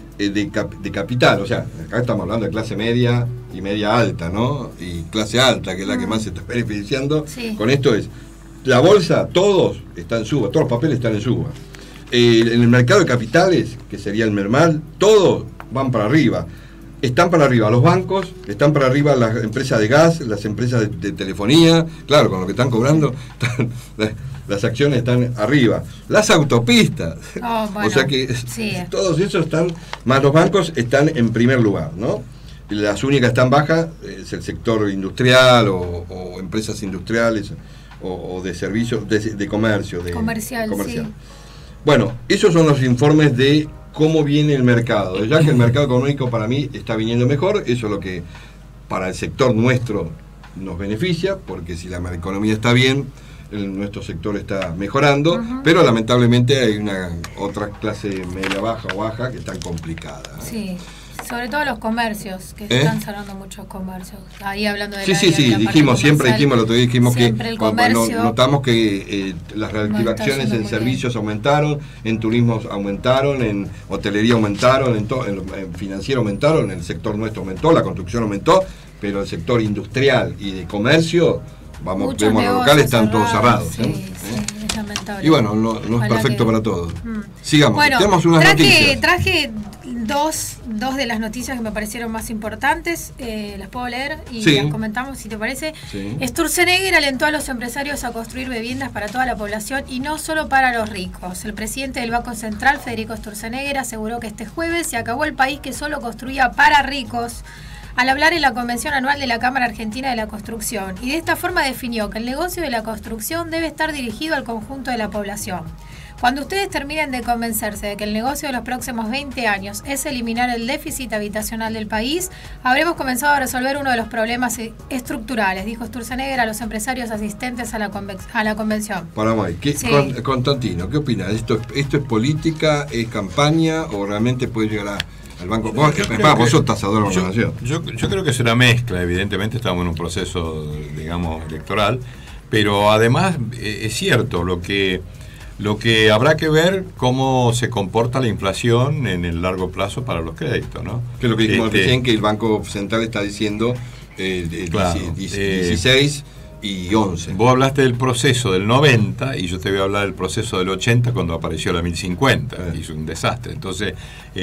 de capital, o sea, acá estamos hablando de clase media y media alta, ¿no? Y clase alta, que es la que más se está beneficiando. Sí. Con esto la bolsa, todos están en suba, todos los papeles están en suba. En el mercado de capitales, que sería el mermal, todos van para arriba. Están para arriba los bancos, están para arriba las empresas de gas, las empresas de telefonía, claro, con lo que están cobrando, las acciones están arriba. Las autopistas, o sea que todos esos están, más los bancos, están en primer lugar, ¿no? Las únicas que están bajas es el sector industrial o empresas industriales o de servicios, de comercio. Comercial. Sí. Bueno, esos son los informes de cómo viene el mercado. Ya que el mercado económico para mí está viniendo mejor, eso es lo que para el sector nuestro nos beneficia, porque si la economía está bien, nuestro sector está mejorando, pero lamentablemente hay una otra clase media baja o baja que están complicadas. Sí. Sobre todo los comercios, que están cerrando muchos comercios. Ahí hablando de dijimos el otro día, dijimos que notamos que las reactivaciones en servicios aumentaron, en turismo aumentaron, en hotelería aumentaron, en financiero aumentaron, en el sector nuestro aumentó, la construcción aumentó, pero el sector industrial y de comercio, vemos los locales están todos cerrados. Es lamentable. Y bueno, no es perfecto para todos. Sigamos, tenemos unas noticias. Traje dos de las noticias que me parecieron más importantes. Las puedo leer y Sí. las comentamos, si te parece. Sí. Sturzenegger alentó a los empresarios a construir viviendas para toda la población y no solo para los ricos. El presidente del Banco Central, Federico Sturzenegger, aseguró que este jueves se acabó el país que solo construía para ricos, al hablar en la convención anual de la Cámara Argentina de la Construcción, y de esta forma definió que el negocio de la construcción debe estar dirigido al conjunto de la población. Cuando ustedes terminen de convencerse de que el negocio de los próximos 20 años es eliminar el déficit habitacional del país, habremos comenzado a resolver uno de los problemas estructurales, dijo Sturzenegger a los empresarios asistentes a la convención. Paraguay. Sí. Constantino, ¿qué opinas? ¿Esto es política, es campaña o realmente puede llegar al banco? Vos sos tasador de la nación. Yo creo que es una mezcla, evidentemente estamos en un proceso, digamos, electoral, pero además es cierto, lo que habrá que ver cómo se comporta la inflación en el largo plazo para los créditos, ¿no? Que es lo que dijimos recién, que el Banco Central está diciendo claro, 16 y 11. Vos hablaste del proceso del 90 y yo te voy a hablar del proceso del 80 cuando apareció la 1050, y es un desastre. Entonces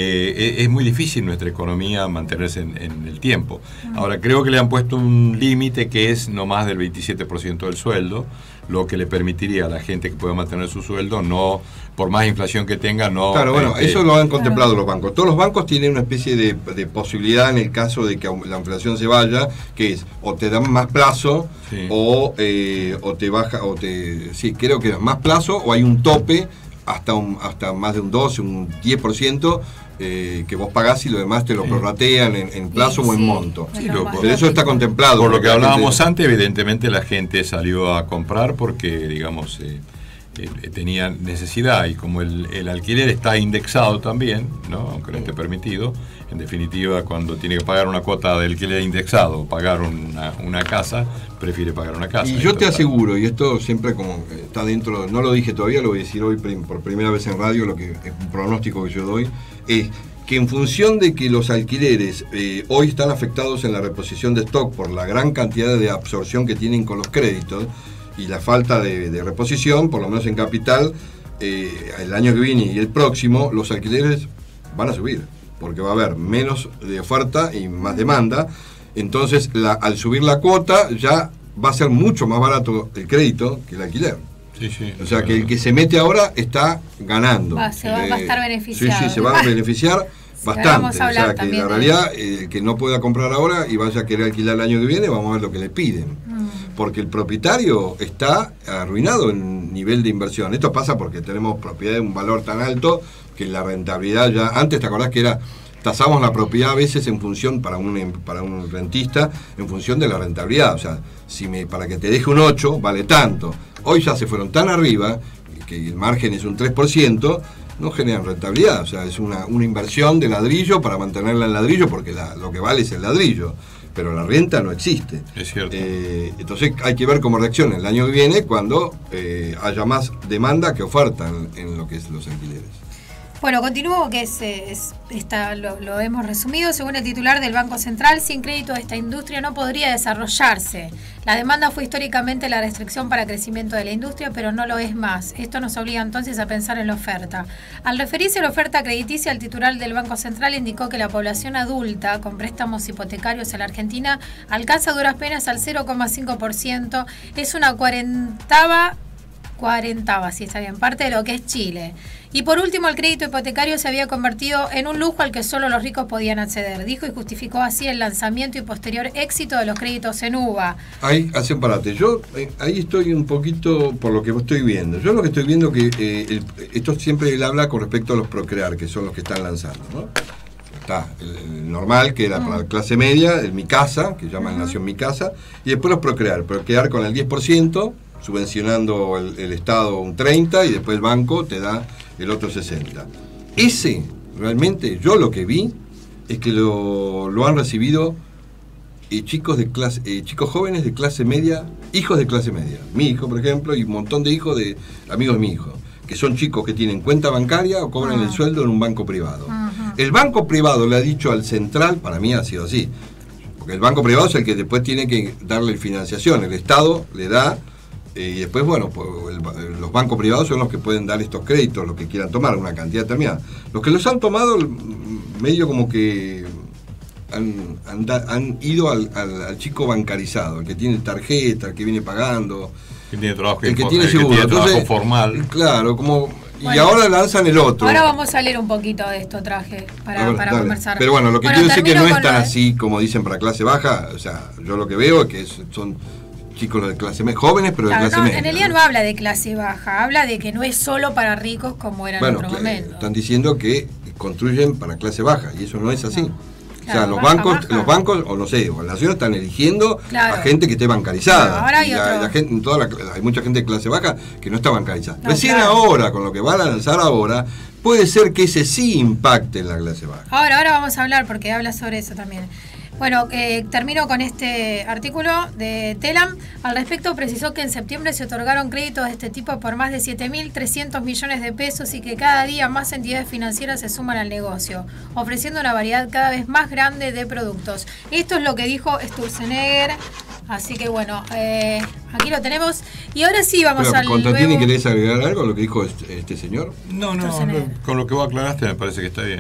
es muy difícil nuestra economía mantenerse en el tiempo. Ahora creo que le han puesto un límite que es no más del 27% del sueldo, lo que le permitiría a la gente que pueda mantener su sueldo, no, por más inflación que tenga, no... Claro, bueno, eso lo han contemplado los bancos. Todos los bancos tienen una especie de posibilidad en el caso de que la inflación se vaya, que es o te dan más plazo, sí, o te baja, sí, creo que es más plazo, o hay un tope hasta más de un 12, un 10%, que vos pagás y lo demás te lo prorratean en plazo o en monto. Sí, pero eso está contemplado. Por lo que hablábamos antes, evidentemente la gente salió a comprar porque, digamos, tenía necesidad, y como el alquiler está indexado también, ¿no? Aunque no esté permitido, en definitiva, cuando tiene que pagar una cuota de alquiler indexado o pagar una casa, prefiere pagar una casa. Y yo te aseguro, y esto siempre como está dentro, no lo dije todavía, lo voy a decir hoy por primera vez en radio, lo que es un pronóstico que yo doy, es que en función de que los alquileres hoy están afectados en la reposición de stock por la gran cantidad de absorción que tienen con los créditos y la falta de reposición, por lo menos en capital, el año que viene y el próximo, los alquileres van a subir, porque va a haber menos de oferta y más demanda. Entonces, al subir la cuota, ya va a ser mucho más barato el crédito que el alquiler. Sí, sí, o sea que el que se mete ahora está ganando. Va a estar beneficiado. Sí, se va a beneficiar bastante. Vamos a hablar o sea que también la realidad, el que no pueda comprar ahora y vaya a querer alquilar el año que viene, vamos a ver lo que le piden. Porque el propietario está arruinado en nivel de inversión. Esto pasa porque tenemos propiedad de un valor tan alto que la rentabilidad ya... Antes, ¿te acordás que tasamos la propiedad a veces en función, para un rentista, en función de la rentabilidad? O sea, para que te deje un 8, vale tanto. Hoy ya se fueron tan arriba, que el margen es un 3%, no generan rentabilidad. O sea, es una inversión de ladrillo para mantenerla en ladrillo, porque lo que vale es el ladrillo. Pero la renta no existe. Es cierto. Entonces hay que ver cómo reacciona el año que viene cuando haya más demanda que oferta en lo que es los alquileres. Bueno, continúo, que lo hemos resumido. Según el titular del Banco Central, sin crédito esta industria no podría desarrollarse. La demanda fue históricamente la restricción para crecimiento de la industria, pero no lo es más. Esto nos obliga entonces a pensar en la oferta. Al referirse a la oferta crediticia, el titular del Banco Central indicó que la población adulta con préstamos hipotecarios en la Argentina alcanza a duras penas al 0,5%. Es una cuarentava, sí está bien, parte de lo que es Chile. Y por último, el crédito hipotecario se había convertido en un lujo al que solo los ricos podían acceder, dijo, y justificó así el lanzamiento y posterior éxito de los créditos en UVA. Ahí, hacen parate. Yo ahí estoy un poquito por lo que estoy viendo. Yo lo que estoy viendo que esto siempre él habla con respecto a los Procrear, que son los que están lanzando, ¿no? Está el normal, que era para la clase media, el Mi Casa, que llaman Nación Mi Casa, y después los Procrear con el 10%, subvencionando el Estado un 30% y después el banco te da el otro 60%. Ese, realmente, yo lo que vi es que lo han recibido chicos jóvenes de clase media, hijos de clase media. Mi hijo, por ejemplo, y un montón de hijos de amigos de mi hijo, que son chicos que tienen cuenta bancaria o cobran el sueldo en un banco privado. El banco privado le ha dicho al central, para mí ha sido así, porque el banco privado es el que después tiene que darle financiación, el Estado le da Y después, bueno, pues, los bancos privados son los que pueden dar estos créditos, los que quieran tomar, una cantidad determinada. Los que los han tomado, medio como que han ido al chico bancarizado, el que tiene tarjeta, el que viene pagando, que tiene trabajo, el que tiene seguro. Que tiene trabajo Entonces, formal. Claro, como... Bueno, y ahora lanzan el otro. Ahora vamos a salir un poquito de esto, para conversar. Pero bueno, lo que quiero decir que no es tan lo así como dicen para clase baja. O sea, yo lo que veo es que son chicos de clase media, jóvenes, pero claro, de clase media. En realidad no habla de clase baja, habla de que no es solo para ricos como era en otro momento. Están diciendo que construyen para clase baja y eso no es así. Claro, o sea, los bancos, o no sé, o la nación están eligiendo a gente que esté bancarizada. Claro, ahora hay la gente, hay mucha gente de clase baja que no está bancarizada. No, Recién ahora, con lo que van a lanzar ahora, puede ser que ese sí impacte en la clase baja. Ahora vamos a hablar porque habla sobre eso también. Bueno, termino con este artículo de Telam. Al respecto, precisó que en septiembre se otorgaron créditos de este tipo por más de 7.300 millones de pesos y que cada día más entidades financieras se suman al negocio, ofreciendo una variedad cada vez más grande de productos. Esto es lo que dijo Sturzenegger. Así que bueno, aquí lo tenemos. Y ahora sí vamos al Constantini, nuevo... ¿querés agregar algo a lo que dijo este señor? No, con lo que vos aclaraste me parece que está bien.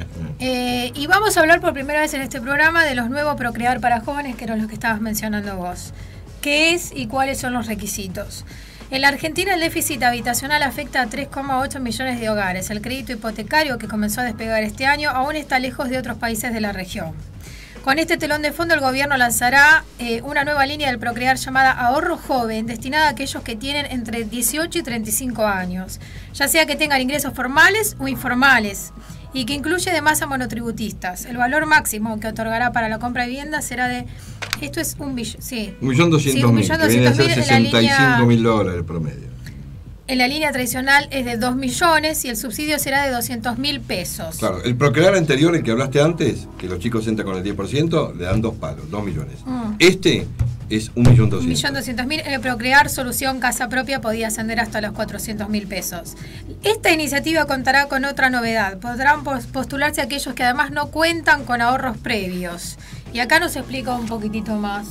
Y vamos a hablar por primera vez en este programa de los nuevos Procrear para jóvenes, que eran los que estabas mencionando vos. ¿Qué es y cuáles son los requisitos? En la Argentina el déficit habitacional afecta a 3,8 millones de hogares. El crédito hipotecario, que comenzó a despegar este año, aún está lejos de otros países de la región. Con este telón de fondo, el gobierno lanzará una nueva línea del Procrear llamada Ahorro Joven, destinada a aquellos que tienen entre 18 y 35 años, ya sea que tengan ingresos formales o informales, y que incluye además a monotributistas. El valor máximo que otorgará para la compra de vivienda será de... Esto es sí. 1.200.000, que viene a ser $65.000 el promedio. En la línea tradicional es de 2 millones y el subsidio será de 200.000 pesos. Claro, el Procrear anterior, el que hablaste antes, que los chicos entran con el 10%, le dan 2 palos, 2 millones. Este es 1.200.000. 1.200.000. El Procrear Solución Casa Propia podía ascender hasta los 400.000 pesos. Esta iniciativa contará con otra novedad. Podrán postularse aquellos que además no cuentan con ahorros previos. Y acá nos explica un poquitito más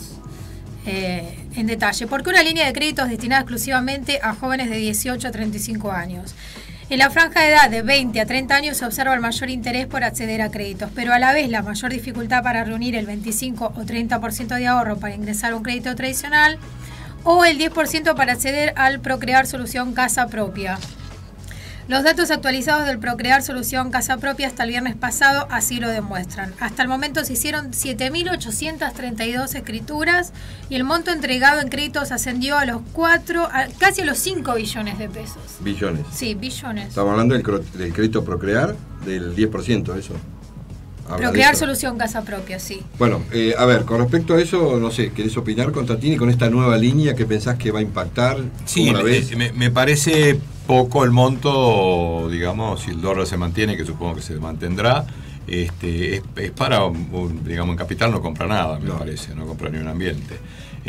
en detalle. ¿Por qué una línea de créditos destinada exclusivamente a jóvenes de 18 a 35 años? En la franja de edad de 20 a 30 años se observa el mayor interés por acceder a créditos, pero a la vez la mayor dificultad para reunir el 25 o 30% de ahorro para ingresar a un crédito tradicional o el 10% para acceder al Procrear Solución Casa Propia. Los datos actualizados del Procrear Solución Casa Propia hasta el viernes pasado así lo demuestran. Hasta el momento se hicieron 7.832 escrituras y el monto entregado en créditos ascendió a casi a los 5 billones de pesos. ¿Billones? Sí, billones. Estamos hablando del crédito Procrear, del 10%, eso. Procrear Solución Casa Propia, sí. Bueno, a ver, con respecto a eso, no sé, ¿querés opinar, Constantini, con esta nueva línea que pensás que va a impactar? Sí, me parece poco el monto, digamos, si el dólar se mantiene, que supongo que se mantendrá, es para, digamos, en capital no compra nada, me parece, no compra ni un ambiente.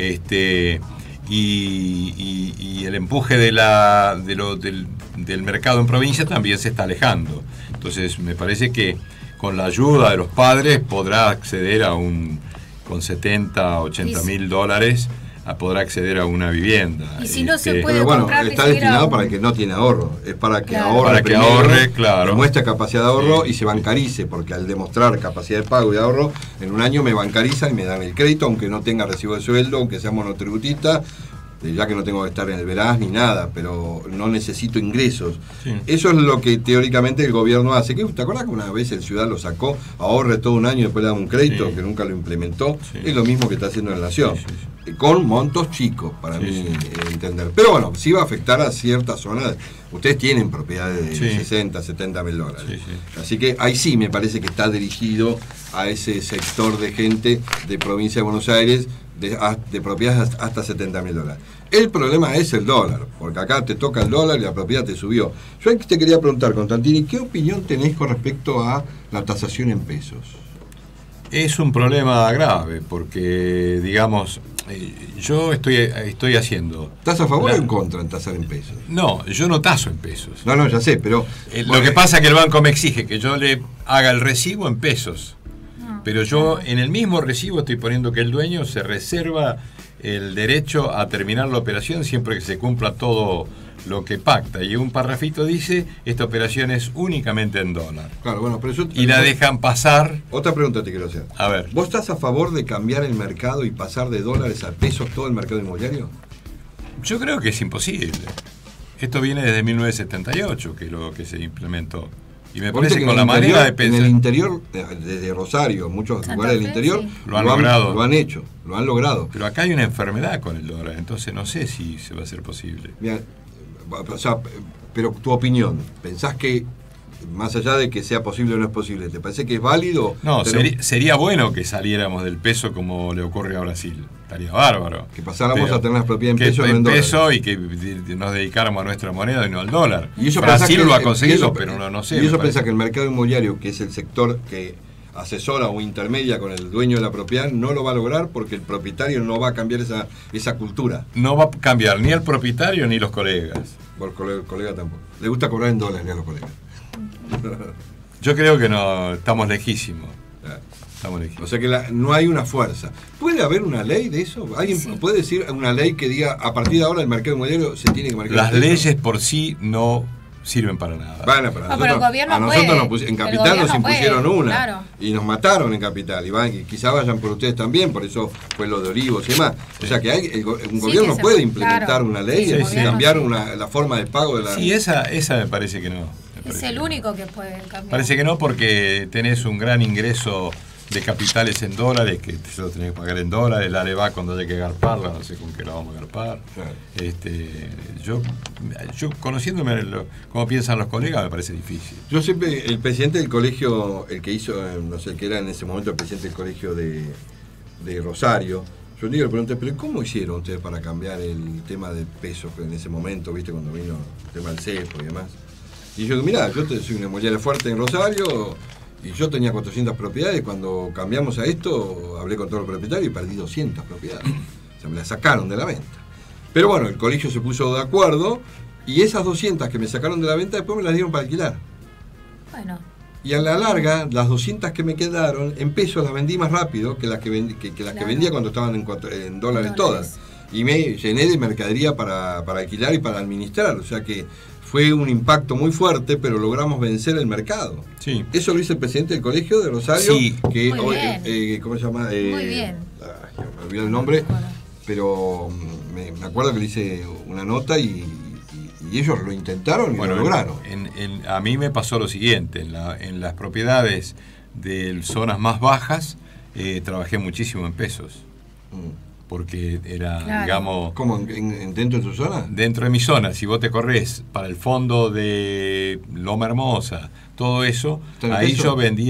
Y el empuje del mercado en provincia también se está alejando. Entonces, me parece que con la ayuda de los padres podrá acceder con 70, 80 mil dólares, podrá acceder a una vivienda. Y si no se puede comprar, está destinado para el que no tiene ahorro, es para que ahorre, para que ahorre, claro, demuestre capacidad de ahorro y se bancarice, porque al demostrar capacidad de pago y de ahorro, en un año me bancarizan y me dan el crédito, aunque no tenga recibo de sueldo, aunque sea monotributista, ya que no tengo que estar en el veraz ni nada, pero no necesito ingresos. Sí. Eso es lo que teóricamente el gobierno hace. ¿Te acuerdas que una vez el Ciudad lo sacó, ahorre todo un año y después le da un crédito, que nunca lo implementó? Sí. Es lo mismo que está haciendo en la Nación, con montos chicos, para mí entender. Pero bueno, sí va a afectar a ciertas zonas. Ustedes tienen propiedades de 60, 70 mil dólares. Así que ahí sí me parece que está dirigido a ese sector de gente de provincia de Buenos Aires, de propiedades hasta 70 mil dólares. El problema es el dólar, porque acá te toca el dólar y la propiedad te subió. Yo te quería preguntar, Constantini, ¿qué opinión tenés con respecto a la tasación en pesos? Es un problema grave, porque, digamos, yo estoy haciendo... ¿Estás a favor o en contra en tasar en pesos? No, yo no taso en pesos. No, ya sé, pero... Lo que pasa es que el banco me exige que yo le haga el recibo en pesos. Pero yo en el mismo recibo estoy poniendo que el dueño se reserva el derecho a terminar la operación siempre que se cumpla todo lo que pacta. Y un parrafito dice, esta operación es únicamente en dólar. Claro, bueno, pero yo... Y la dejan pasar. Otra pregunta te quiero hacer. A ver. ¿Vos estás a favor de cambiar el mercado y pasar de dólares a pesos todo el mercado inmobiliario? Yo creo que es imposible. Esto viene desde 1978, que es lo que se implementó. Y me parece que con la manera de pensar... En el interior, desde Rosario, muchos lugares del interior, sí. Lo han logrado. Lo han hecho, lo han logrado. Pero acá hay una enfermedad con el dólar, entonces no sé si se va a hacer posible. Mira, o sea, pero tu opinión, ¿pensás que, más allá de que sea posible o no es posible, ¿te parece que es válido? No, sería bueno que saliéramos del peso como le ocurre a Brasil. Estaría bárbaro. Que pasáramos a tener las propiedades en peso y no en dólares. Y que nos dedicáramos a nuestra moneda y no al dólar. Y eso Brasil lo ha conseguido, pero no sé. Y eso piensa que el mercado inmobiliario, que es el sector que asesora o intermedia con el dueño de la propiedad, no lo va a lograr porque el propietario no va a cambiar esa cultura. No va a cambiar ni el propietario ni los colegas. Por colega tampoco. Le gusta cobrar en dólares a los colegas. Yo creo que no, estamos lejísimos. O sea que no hay una fuerza. ¿Puede haber una ley de eso? ¿Alguien puede decir una ley que diga a partir de ahora el mercado inmobiliario se tiene que marcar? Las leyes por sí no sirven para nada. Bueno, pero el gobierno a nosotros en Capital nos impusieron una, claro. Y nos mataron en Capital, y quizás vayan por ustedes también, por eso fue lo de Olivos y demás. O sea que un gobierno puede implementar una ley y cambiar la forma de pago de la... Sí, esa me parece que no. Es el único que puede cambiar. Parece que no, porque tenés un gran ingreso de capitales en dólares, que se lo tenés que pagar en dólares, la AREVA cuando hay que garparla, no sé con qué la vamos a garpar. Claro. Yo conociéndome cómo piensan los colegas, me parece difícil. Yo siempre, el presidente del colegio, el que hizo, no sé, que era en ese momento el presidente del colegio de Rosario, yo le pregunté, pero ¿cómo hicieron ustedes para cambiar el tema de pesos en ese momento, viste, cuando vino el tema del cepo y demás? Y yo digo, mirá, yo soy una inmobiliaria fuerte en Rosario, y yo tenía 400 propiedades. Cuando cambiamos a esto, hablé con todos los propietarios y perdí 200 propiedades. O sea, me las sacaron de la venta. Pero bueno, el colegio se puso de acuerdo y esas 200 que me sacaron de la venta después me las dieron para alquilar. Bueno. Y a la larga, las 200 que me quedaron, en pesos las vendí más rápido que las que vendía cuando estaban en dólares todas. Y me llené de mercadería para alquilar y para administrar. O sea que fue un impacto muy fuerte, pero logramos vencer el mercado. Sí. Eso lo hizo el presidente del colegio de Rosario, sí. Que hoy, ¿cómo se llama? Muy bien. Me olvidé el nombre, pero me acuerdo que le hice una nota y ellos lo intentaron y lo lograron. A mí me pasó lo siguiente, en las propiedades de zonas más bajas trabajé muchísimo en pesos. Porque era, claro. Digamos... ¿Cómo? ¿Dentro de tu zona? Dentro de mi zona. Si vos te corres para el fondo de Loma Hermosa, todo eso, ahí peso? Yo vendí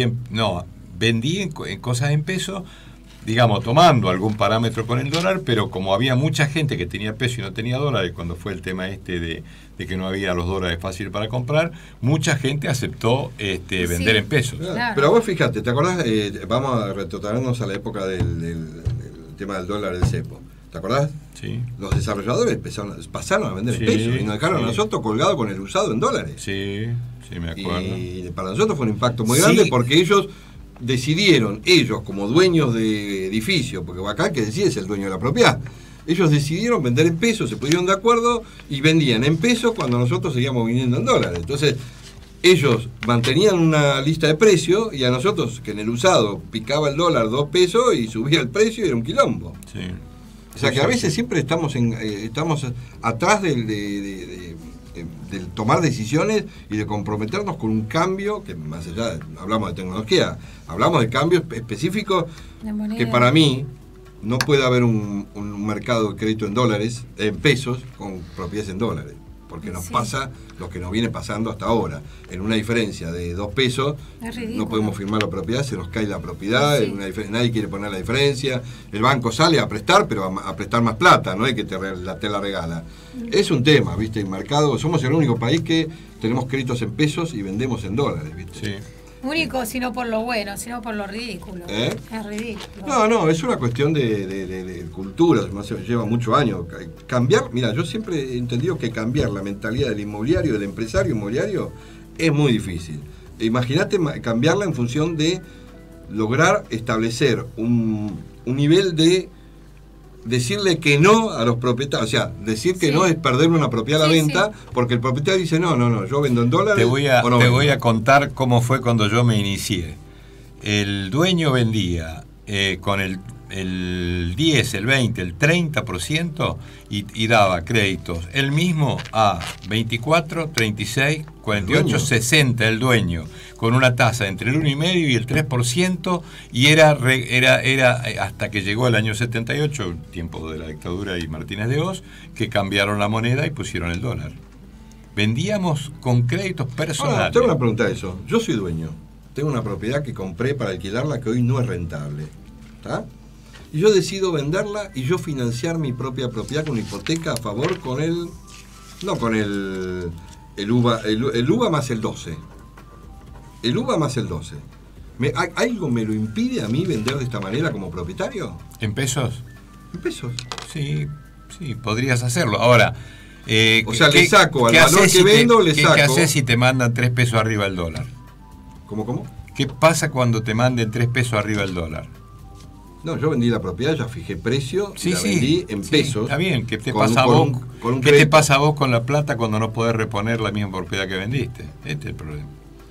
en cosas en peso, digamos, tomando algún parámetro con el dólar, pero como había mucha gente que tenía peso y no tenía dólares, cuando fue el tema de que no había los dólares fácil para comprar, mucha gente aceptó vender en pesos. Claro. Pero vos fíjate, ¿te acordás? Vamos a retrotraernos a la época del tema del dólar del cepo. ¿Te acordás? Sí. Los desarrolladores pasaron a vender en pesos y nos dejaron a nosotros colgados con el usado en dólares. Sí, me acuerdo. Y para nosotros fue un impacto muy grande porque ellos decidieron, como dueños de edificios, porque acá el que decide es el dueño de la propiedad, ellos decidieron vender en pesos, se pusieron de acuerdo y vendían en pesos cuando nosotros seguíamos viniendo en dólares. Entonces, ellos mantenían una lista de precios y a nosotros, que en el usado picaba el dólar 2 pesos y subía el precio y era un quilombo. Sí. O sea que a veces siempre estamos atrás del tomar decisiones y de comprometernos con un cambio, que más allá, hablamos de tecnología, hablamos de cambios específicos que para mí no puede haber un mercado de crédito en dólares, en pesos, con propiedades en dólares. Porque nos pasa lo que nos viene pasando hasta ahora. En una diferencia de 2 pesos, no podemos firmar la propiedad, se nos cae la propiedad, nadie quiere poner la diferencia. El banco sale a prestar, pero a prestar más plata, no es que te la regala. Es un tema, ¿viste? El mercado, somos el único país que tenemos créditos en pesos y vendemos en dólares, ¿viste? Sí. Único, sino por lo bueno, sino por lo ridículo. Es ridículo. No, es una cuestión de cultura, lleva muchos años. Cambiar, mira, yo siempre he entendido que cambiar la mentalidad del inmobiliario, del empresario inmobiliario, es muy difícil. Imagínate cambiarla en función de lograr establecer un nivel de decirle que no a los propietarios. O sea, decir que no es perderle una propiedad a la venta, porque el propietario dice, no, yo vendo en dólares. Te voy a contar cómo fue cuando yo me inicié. El dueño vendía con el 10, el 20, el 30% y daba créditos él mismo a 24, 36, 48, 60 el dueño, con una tasa entre el 1,5% y el 3%, y era hasta que llegó el año 78, tiempo de la dictadura y Martínez de Hoz, que cambiaron la moneda y pusieron el dólar. Vendíamos con créditos personales. Ahora, tengo una pregunta de eso. Yo soy dueño. Tengo una propiedad que compré para alquilarla que hoy no es rentable. ¿Está? Y yo decido venderla y yo financiar mi propia propiedad con una hipoteca a favor con el... No con el UVA más el 12. El UVA más el 12. ¿Algo me lo impide a mí vender de esta manera como propietario? ¿En pesos? En pesos. Sí, podrías hacerlo. Ahora... o sea, le saco al valor que vendo, le saco... ¿Qué haces si te mandan 3 pesos arriba el dólar? ¿Cómo? ¿Qué pasa cuando te manden 3 pesos arriba el dólar? No, yo vendí la propiedad, ya fijé precio, la vendí en pesos. Está bien, ¿qué te pasa a vos con la plata cuando no podés reponer la misma propiedad que vendiste? Este es el problema.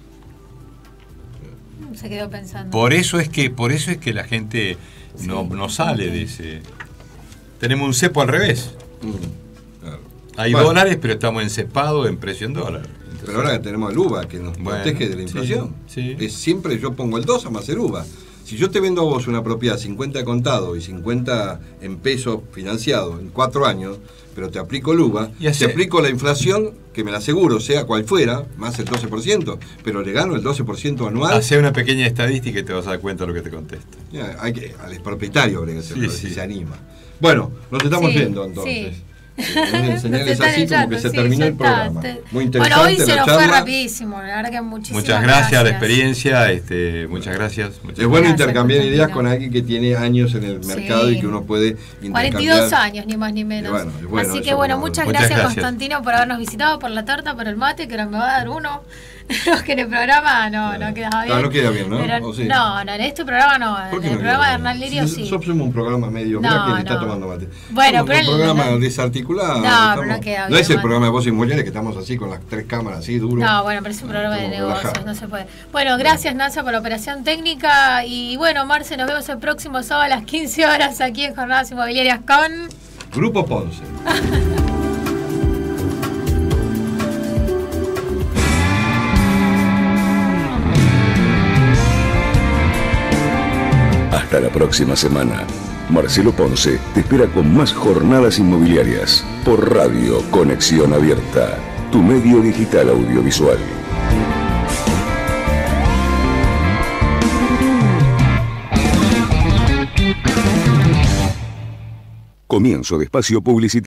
Se quedó pensando. Por eso es que la gente no sale de ese... Tenemos un cepo al revés. Claro. Hay dólares, pero estamos encepados en precio en dólar. Entonces, pero ahora que tenemos el UVA, que nos protege de la inflación. Es siempre yo pongo el 2 más el UVA. Si yo te vendo a vos una propiedad 50 de contado y 50 en pesos financiado en 4 años, pero te aplico el UVA, te aplico la inflación, que me la aseguro, sea cual fuera, más el 12%, pero le gano el 12% anual. Hace una pequeña estadística y te vas a dar cuenta de lo que te contesto. Al propietario habría que hacerlo, si se anima. Bueno, nos estamos yendo entonces. Enseñarles así como que se terminó el programa. Muy interesante. Bueno, hoy se nos charla. Fue rapidísimo, la verdad que muchas gracias a la experiencia, muchas gracias. Es bueno intercambiar ideas con alguien que tiene años en el mercado y que uno puede intercambiar. 42 años, ni más ni menos. Así que muchas gracias Constantino por habernos visitado, por la torta, por el mate, que ahora me va a dar uno. Que en el programa no quedaba bien. No queda bien, ¿no? Pero, sí. No, en este programa no. En el programa de Hernán Lirio sí. Somos un programa medio. Mirá quién está tomando mate. Bueno, pero un programa desarticulado. No, pero no queda bien. No es el programa de Voz Inmobiliaria que estamos así con las 3 cámaras así duro. No, bueno, pero es un programa de negocios, no se puede. Bueno, gracias NASA por la operación técnica. Y bueno, Marce, nos vemos el próximo sábado a las 15 horas aquí en Jornadas Inmobiliarias con Grupo Ponce. Hasta la próxima semana. Marcelo Ponce te espera con más jornadas inmobiliarias por Radio Conexión Abierta, tu medio digital audiovisual. Comienzo de espacio publicitario.